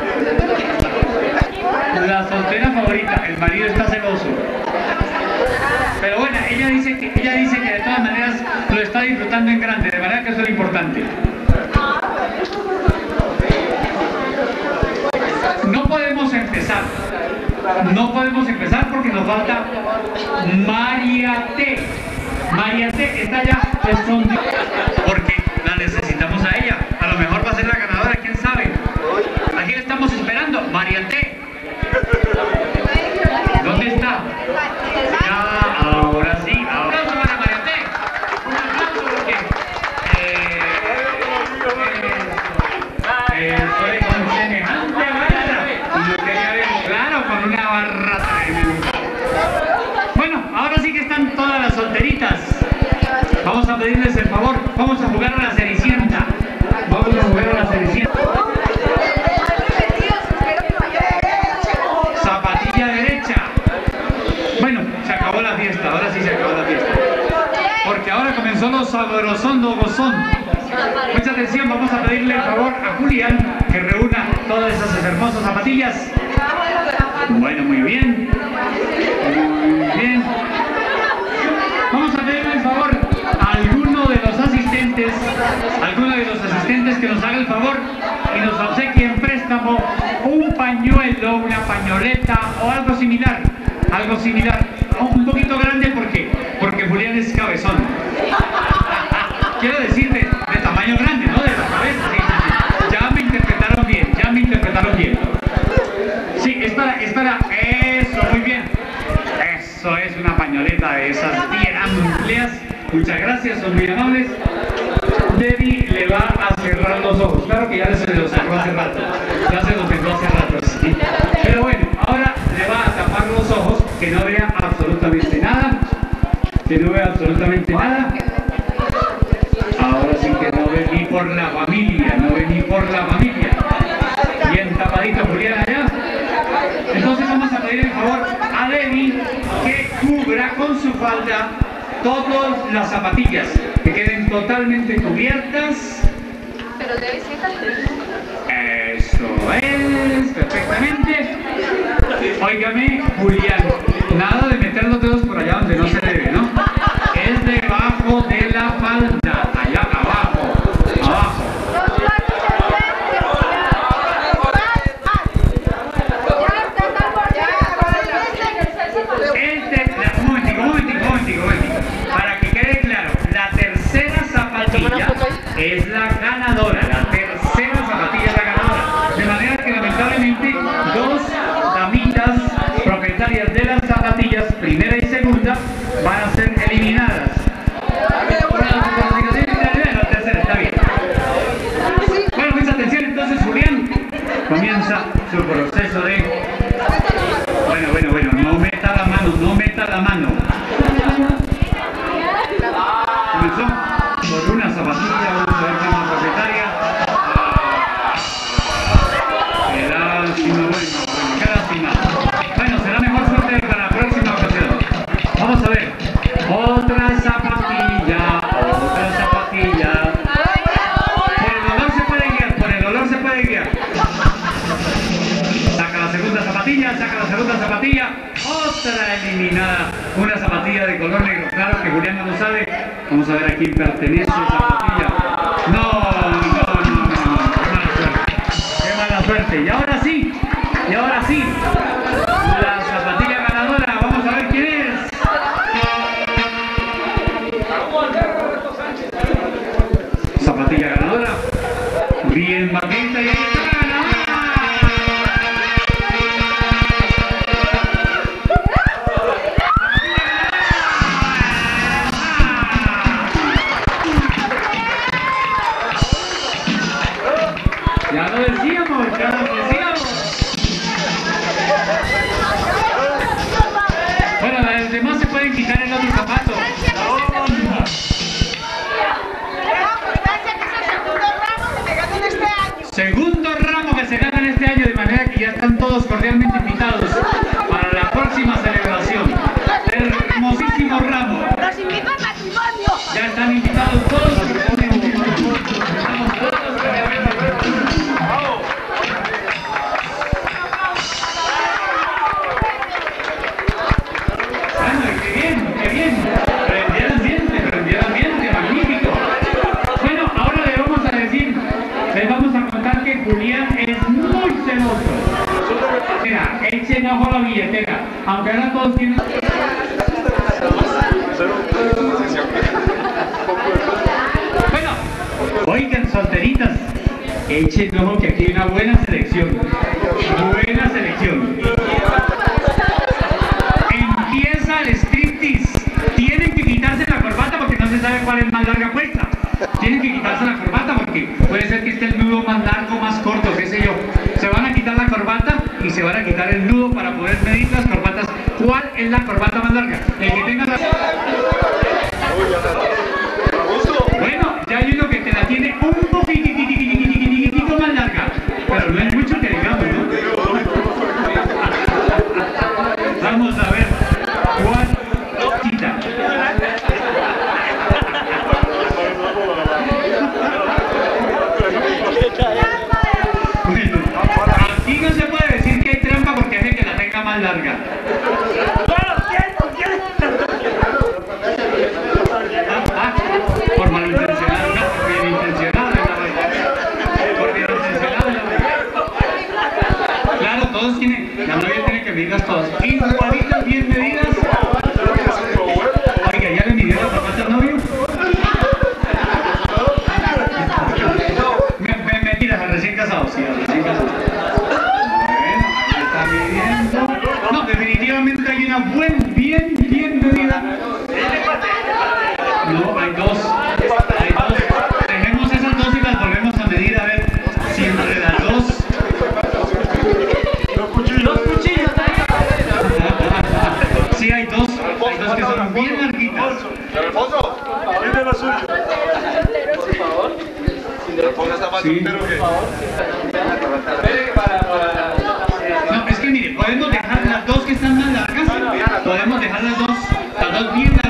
[SPEAKER 7] La soltera favorita, el marido está celoso. Pero bueno, ella dice que ella dice que de todas maneras lo está disfrutando en grande, de manera que eso es lo importante. No podemos empezar, no podemos empezar porque nos falta María T. María T está ya escondida, porque la necesitamos a ella. A lo mejor va a ser la ganadora, quién sabe. Aquí la estamos esperando, María T. ¿Dónde está? Ya, ahora sí, ahora. Un aplauso para María T. Un aplauso porque eh, eh, soy con semejante barra. Y yo quería ver claro con una barra tremenda. Bueno, ahora sí que están todas las solteritas. Vamos a pedirles el favor. Vamos a jugar a la Cenicienta. Vamos a jugar a la Cenicienta. Zapatilla derecha. Bueno, se acabó la fiesta, ahora sí se acabó la fiesta. Porque ahora comenzó lo sabrosón, lo gozón. Mucha atención, vamos a pedirle el favor a Julián que reúna todas esas hermosas zapatillas. Bueno, muy bien. Muy bien. Vamos a pedirle el favor a alguno de los asistentes, alguno de los asistentes que nos haga el favor y nos obsequie en préstamo un pañuelo, una pañoleta o algo similar. Algo similar, un poquito grande, ¿por qué? Porque Julián es cabezón. Quiero decir de, de tamaño grande, ¿no? De la cabeza, sí, sí, sí. Ya me interpretaron bien, ya me interpretaron bien. Sí, es para, es para, eso, muy bien. Eso es una pañoleta de esas bien amplias. Muchas gracias, son muy amables. Debbie le va a cerrar los ojos. Claro que ya se los cerró hace rato. Ya se los cerró hace rato, sí. Pero bueno, ahora le va a tapar los ojos, que no vea absolutamente nada. Que no vea absolutamente nada. Ahora sí que no ve ni por la familia, no ve ni por la familia. Bien tapadito Julián allá. Entonces vamos a pedir el favor a Debbie que cubra con su falda todas las zapatillas, que queden totalmente cubiertas.
[SPEAKER 4] Pero debe ser
[SPEAKER 7] Eso es, perfectamente. Óigame, Julián, nada de meter los dedos por allá donde no se debe, ¿no? Es debajo de la falda, allá abajo, abajo. Este, un momentico, un momentico, un momentico, un momentico. Para que quede claro, la tercera zapatilla es la ganadora, la tercera zapatilla es la ganadora. De manera que lamentablemente dos damitas propietarias de las zapatillas, primera y segunda, van a ser eliminadas. La tercera, está bien. Bueno, mucha atención, entonces Julián comienza su proceso de... Bueno, bueno, bueno, no meta la mano, no meta la mano. Comenzó por una zapatilla, vamos a ver qué es la propietaria. Qué lástima, bueno, bueno, qué lástima. Bueno, será mejor suerte para la próxima ocasión. Vamos a ver. Otra zapatilla, otra zapatilla. Por el olor se puede guiar, por el olor se puede guiar. Saca la segunda zapatilla, saca la segunda zapatilla. Otra eliminada. Una zapatilla de color negro. Claro que Julián no lo sabe. Vamos a ver a quién pertenece esa zapatilla. No, no, no, no, no. Qué mala suerte. Qué mala suerte. Y ahora sí, y ahora sí. La zapatilla ganadora. Vamos a ver quién es. Zapatilla ganadora. Bien. pista y ahí está la ganadora. Ya lo decíamos, ya lo decíamos. Bueno, los demás se pueden quitar el otro zapato. Segundo ramo que se gana en este año, de manera que ya están todos cordialmente invitados para la próxima celebración. Hermosísimo ramo.
[SPEAKER 3] ¡Los invito al matrimonio!
[SPEAKER 7] Ya están invitados todos. Estamos todos. Bueno, qué bien, qué bien. Prendió el ambiente, prendió el ambiente, magnífico. Bueno, ahora le vamos a decir, les vamos a contar que Julián es muy celoso. Mira, echen ojo a la billetera, aunque ahora todos tienen... Bueno, oigan, solteritas, echen ojo que aquí hay una buena selección. Buena selección. Empieza el striptease. Tienen que quitarse la corbata porque no se sabe cuál es más larga puesta. Tienen que quitarse la corbata porque puede ser que esté el nudo más largo, más corto, qué sé yo. Se van a quitar la corbata y se van a quitar el nudo para poder medir las corbatas. ¿Cuál es la corbata más larga? El que tenga la... Bueno, ya hay uno que te la tiene un poquitito más larga, pero no es mucho que digamos, ¿no? Vamos a ver cuál quita. Bueno, aquí no se puede decir que hay trampa porque es el que la tenga más larga. Ah, por malintencionado, no, por bien intencionado es la vaina. Por bien intencionado es la vaina. Claro, todos tienen, la novia tiene que medirlas todas. Igualitas, bien medidas. Oiga, ¿ya le midió la zapata al novio? Me, me, mentiras, a recién casados, sí, a recién casados. Bueno, ahí está midiendo. No, definitivamente hay una buen, bien, bien medida. No, hay dos. Hay dos. Dejemos esas dos y las volvemos a medir a ver si entre las dos. Los cuchillos. Sí, hay dos. Hay dos que son bien larguitas.
[SPEAKER 1] Alfonso, dime lo suyo. Por favor. Alfonso está más soltero que...
[SPEAKER 7] No, es que mire, podemos dejar las dos que están más largas. Podemos dejar las dos, las dos bien largas.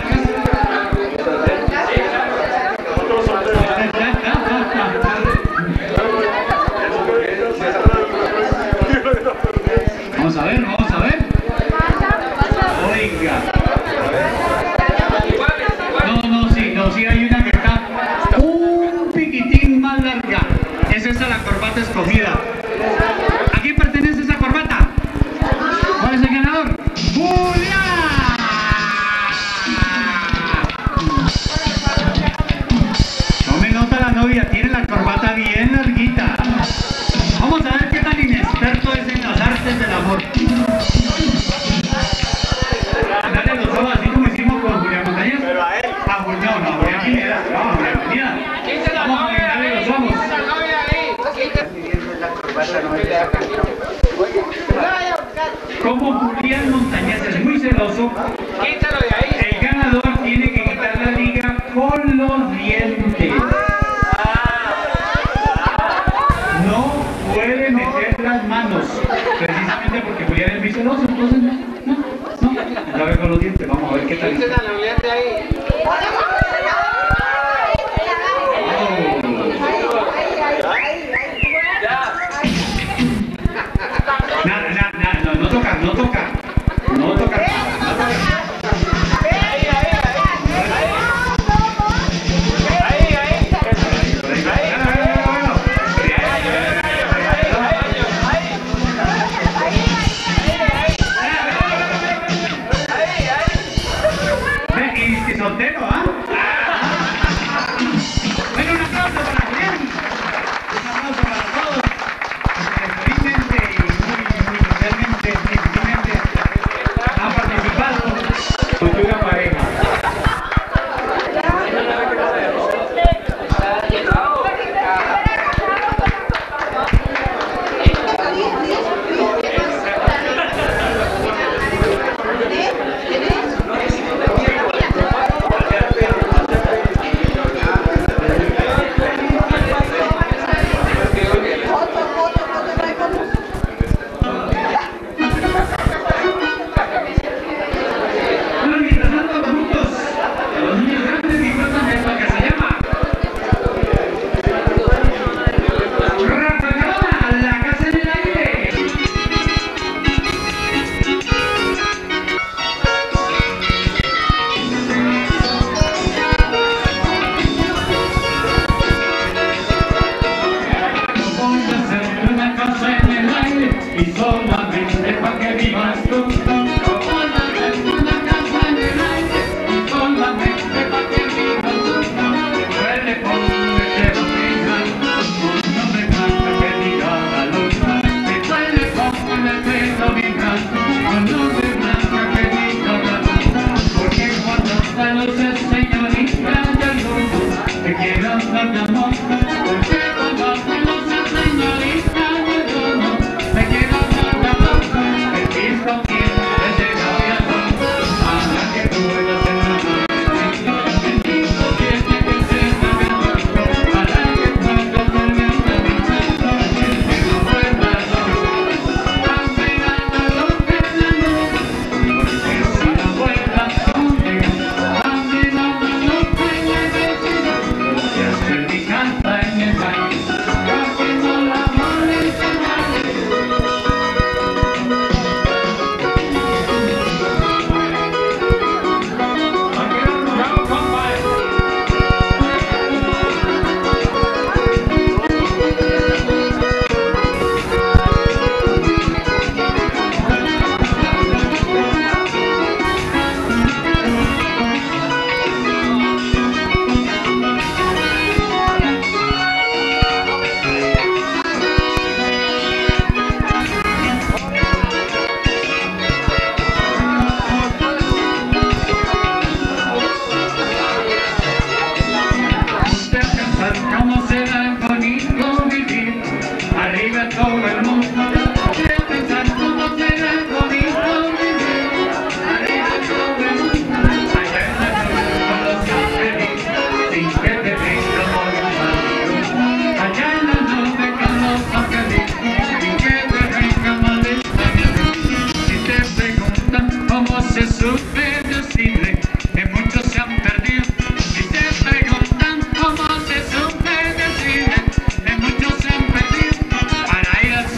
[SPEAKER 7] Vamos a ver, vamos a ver. Oiga. No, no, sí, no, sí hay una que está un piquitín más larga. Es esa la corbata escogida. ¿A quién pertenece esa corbata? ¿Cuál es el ganador? ¡Julián! Tome nota la novia, tiene la corbata bien larguita. Vamos a ver qué tan inexperto es en las artes del amor. Dale los ojos así como hicimos con Julián Montañez.
[SPEAKER 1] Pero a él.
[SPEAKER 7] A Julián, no, a Julián Pineda. No, a Julián Pineda. Vamos a mirarle los ojos. Como Julián Montañez es muy celoso,
[SPEAKER 2] Quítalo de ahí.
[SPEAKER 7] el ganador tiene que quitar la liga con los dientes. No puede meter las manos, precisamente porque Julián es muy celoso, entonces no, no, no. La ve con los dientes, vamos a ver qué tal.
[SPEAKER 2] Quítalo de ahí.
[SPEAKER 7] Nada, nada, nada, no, no tocar, no tocar, no tocar, no tocar. Soltero, ¿ah? Bueno, un aplauso para Julián. Un aplauso para todos. y solamente para que vivas tú. Solamente una casa en el aire y solamente para que vivas tú. Duele porque te lo digan, no me encanta que diga la luna. Me duele porque te lo digan, no me encanta que diga la luna. Porque cuando esta luces señorita del mundo te quiero dar de amor. Porque cuando esta luces señorita del mundo te quiero dar de amor. El piso quiere llegar a amor para que tú vayas en la mano. El piso tiene que ser de amor para que puedas tener la vida. El que no vuelva a amor, dame la luz de la luz. Porque si la vuelta sube, dame la luz de la luz. Y hacer mi canta en el baile, porque no la moleste nadie. Usted pensar cómo será bonito vivir arriba de todo el mundo. Usted pensar cómo será bonito vivir arriba de todo el mundo. Allá en la nube con los ángeles, sin que te venga por un marido. Allá en la nube con los ángeles, sin que te venga maleta. Si te preguntan cómo se sufre, decirle que muchos se han perdido. Si te preguntan cómo se sufre, decirle que muchos se han perdido. Para ir al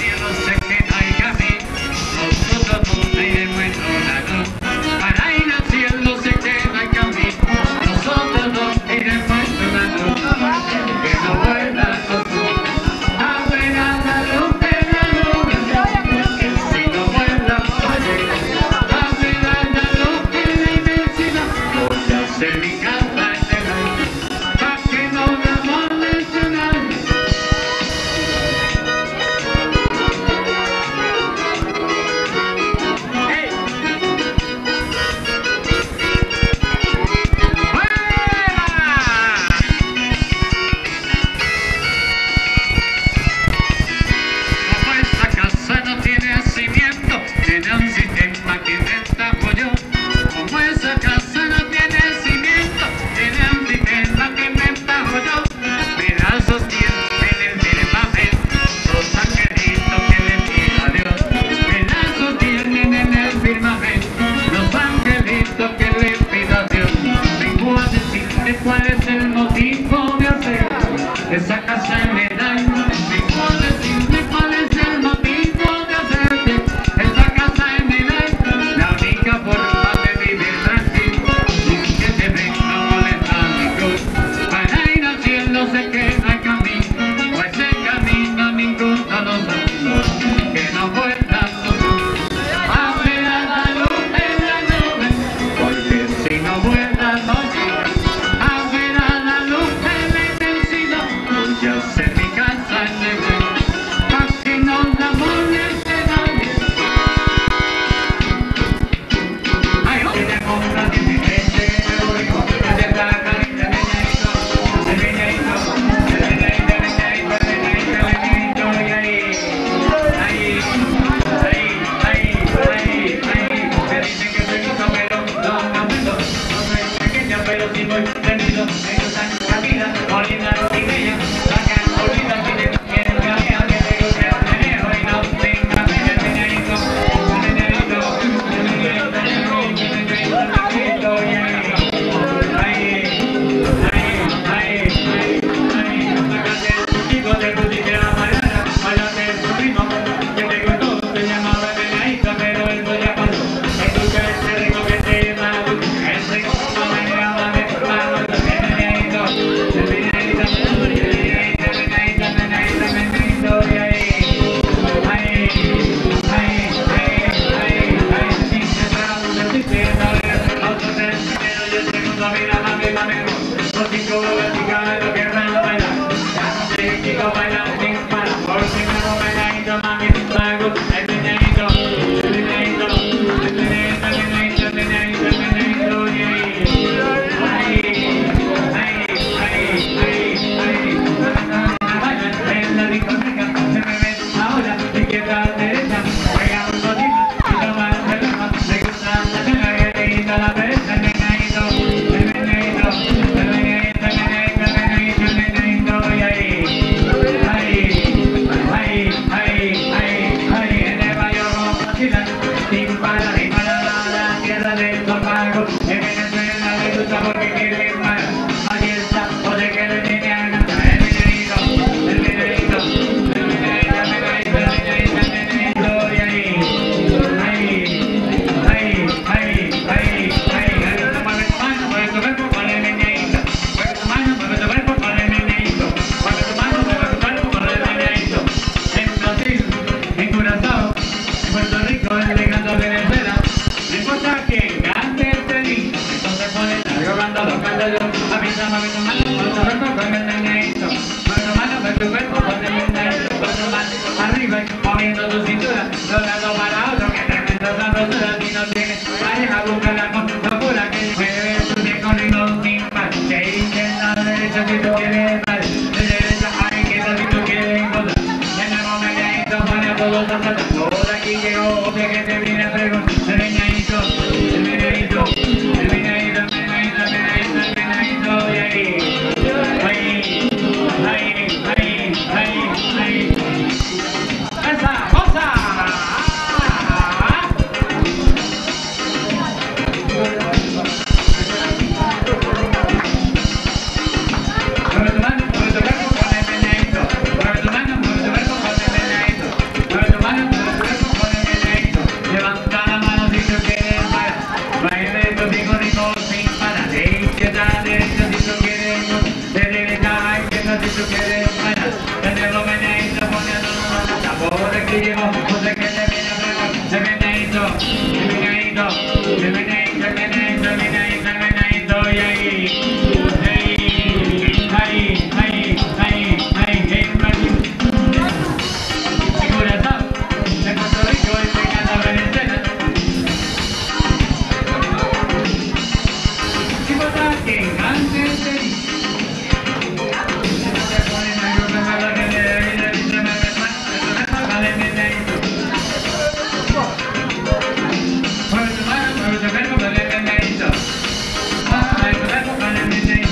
[SPEAKER 7] moviendo tu cintura, de un lado para otro, que tremendo sabrosura, si no tienes pareja, búscala con locura, que mueve tu pie con ritmo sin par, te dice a la derecha si tú quieres mal, de derecha a la izquierda si tú quieres encontrar, en el momento pone a todos a saltar, por aquí llegó otro que te viene a preguntar, el meneadito, el meneadito, el meneadito, el meneadito, el meneadito, el meneadito, y ahí, ahí, ahí, ahí, ahí, ahí, esa cosa. Mueve tu mano, mueve tu cuerpo con el meneadito, mueve tu mano, mueve tu cuerpo con el meneadito, mueve tu mano, mueve tu cuerpo con el meneadito, levanta la mano si tú quieres parar, baile tu pico rico sin parar, de izquierda a derecha si tú quieres, de derecha a izquierda si tú quieres parar, tenemos meneadito poniendo la nota, por aquí llegó, por aquí te viene a preguntar, el meneadito, el meneadito, el meneadito, el meneadito, el meneadito, el meneadito, y ahí, ahí, ahí, ahí, ahí, ahí, ahí, mi corazón, de Puerto Rico, y me encanta Venezuela. Si vota que antes de ir, se ponen a llorar la que le debe, le dice, me me vale, me necesito. Mueve tu mano, mueve tu cuerpo, con el meneadito. Mueve tu cuerpo con el meneadito.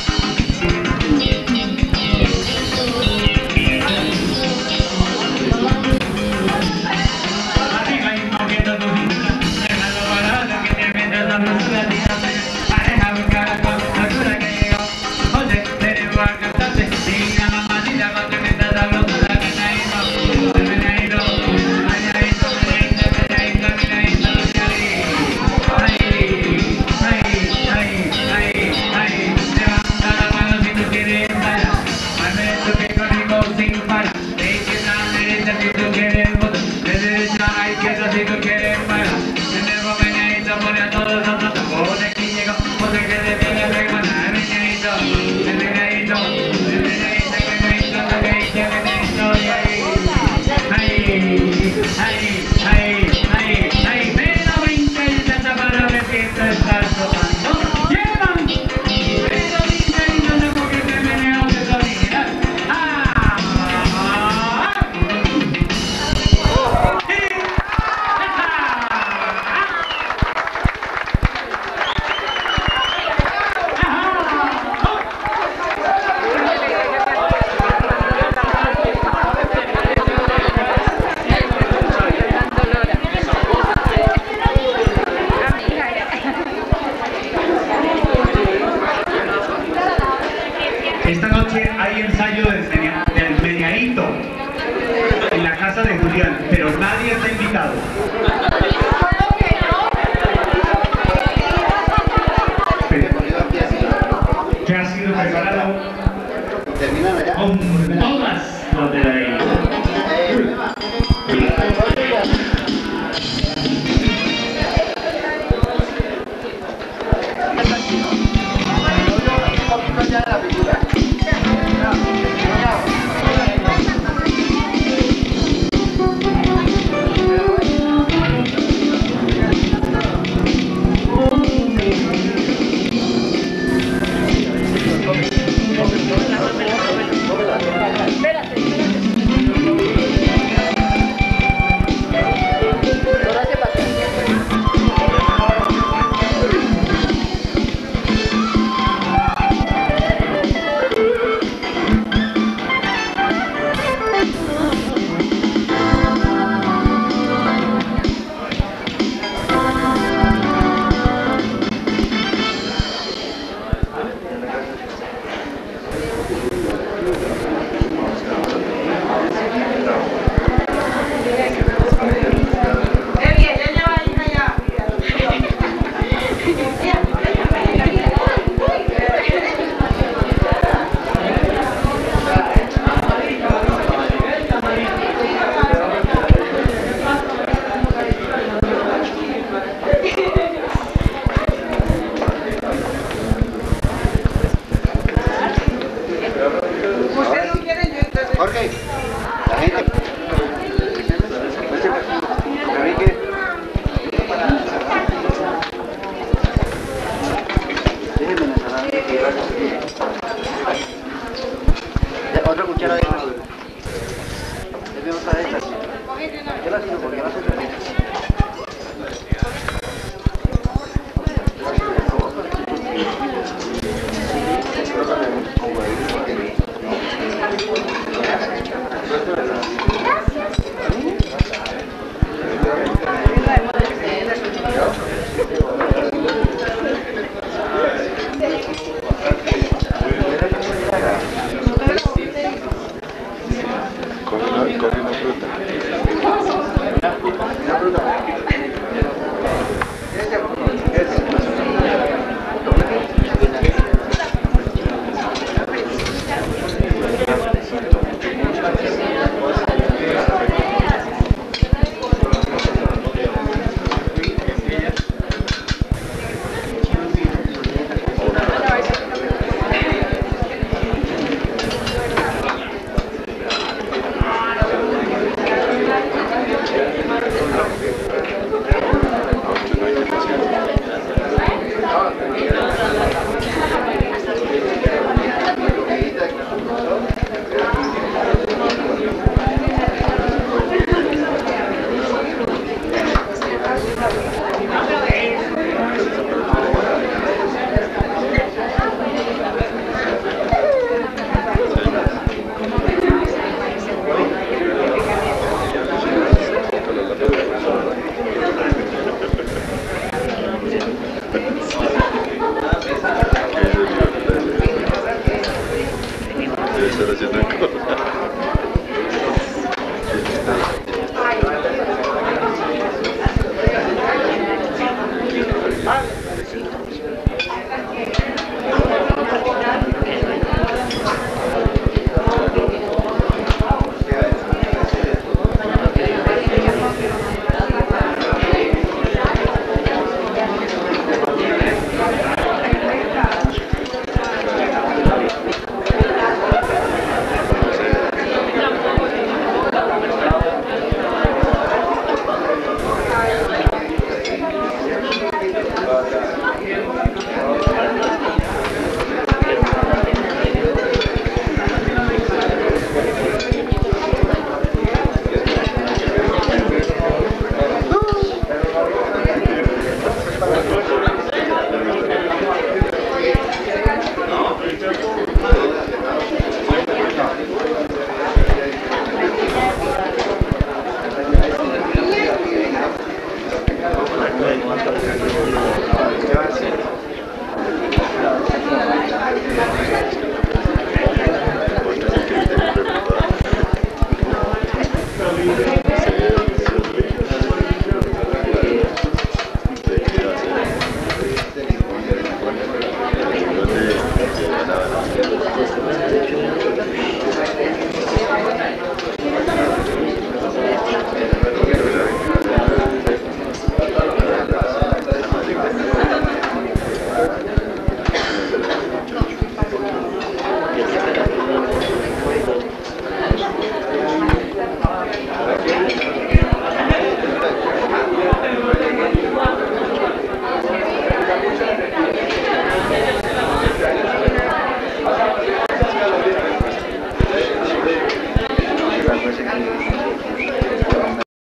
[SPEAKER 7] Arriba y moviendo tu cintura, dejando para otro que te metas la blusura, tírame, pareja, buscar con altura que llegó. José, tenemos al cantante, y la mamacita con tremenda sabrosura, meneadito, el meneadito, meneadito, meneadito, meneadito, meneadito, ahí, ahí, ahí, ahí, ahí, levanta la mano si tú quieres bailar, mueve tu pico rico sin parar, de izquierda a derecha si tú quieres votar, de derecha a izquierda si tú quieres bailar, tenemos meneadito, pone a todos a saltar, por aquí llegó, por aquí te viene a preguntar, el meneadito, el meneadito, el meneadito, el meneadito, el meneadito, el meneadito, y ahí, ahí, ahí, ahí, ahí, ahí, pero me interesa para ver que esto está tocando, llevan, pero me interesa porque te meneo de tu original, ah, esta noche hay ensayo del, menea- del meneadito en la casa de Julián, pero nadie está invitado. Pero, que ha sido preparado con todas las de la ley.
[SPEAKER 8] otra de estas. ¿Qué la sirvo? Porque no se termina.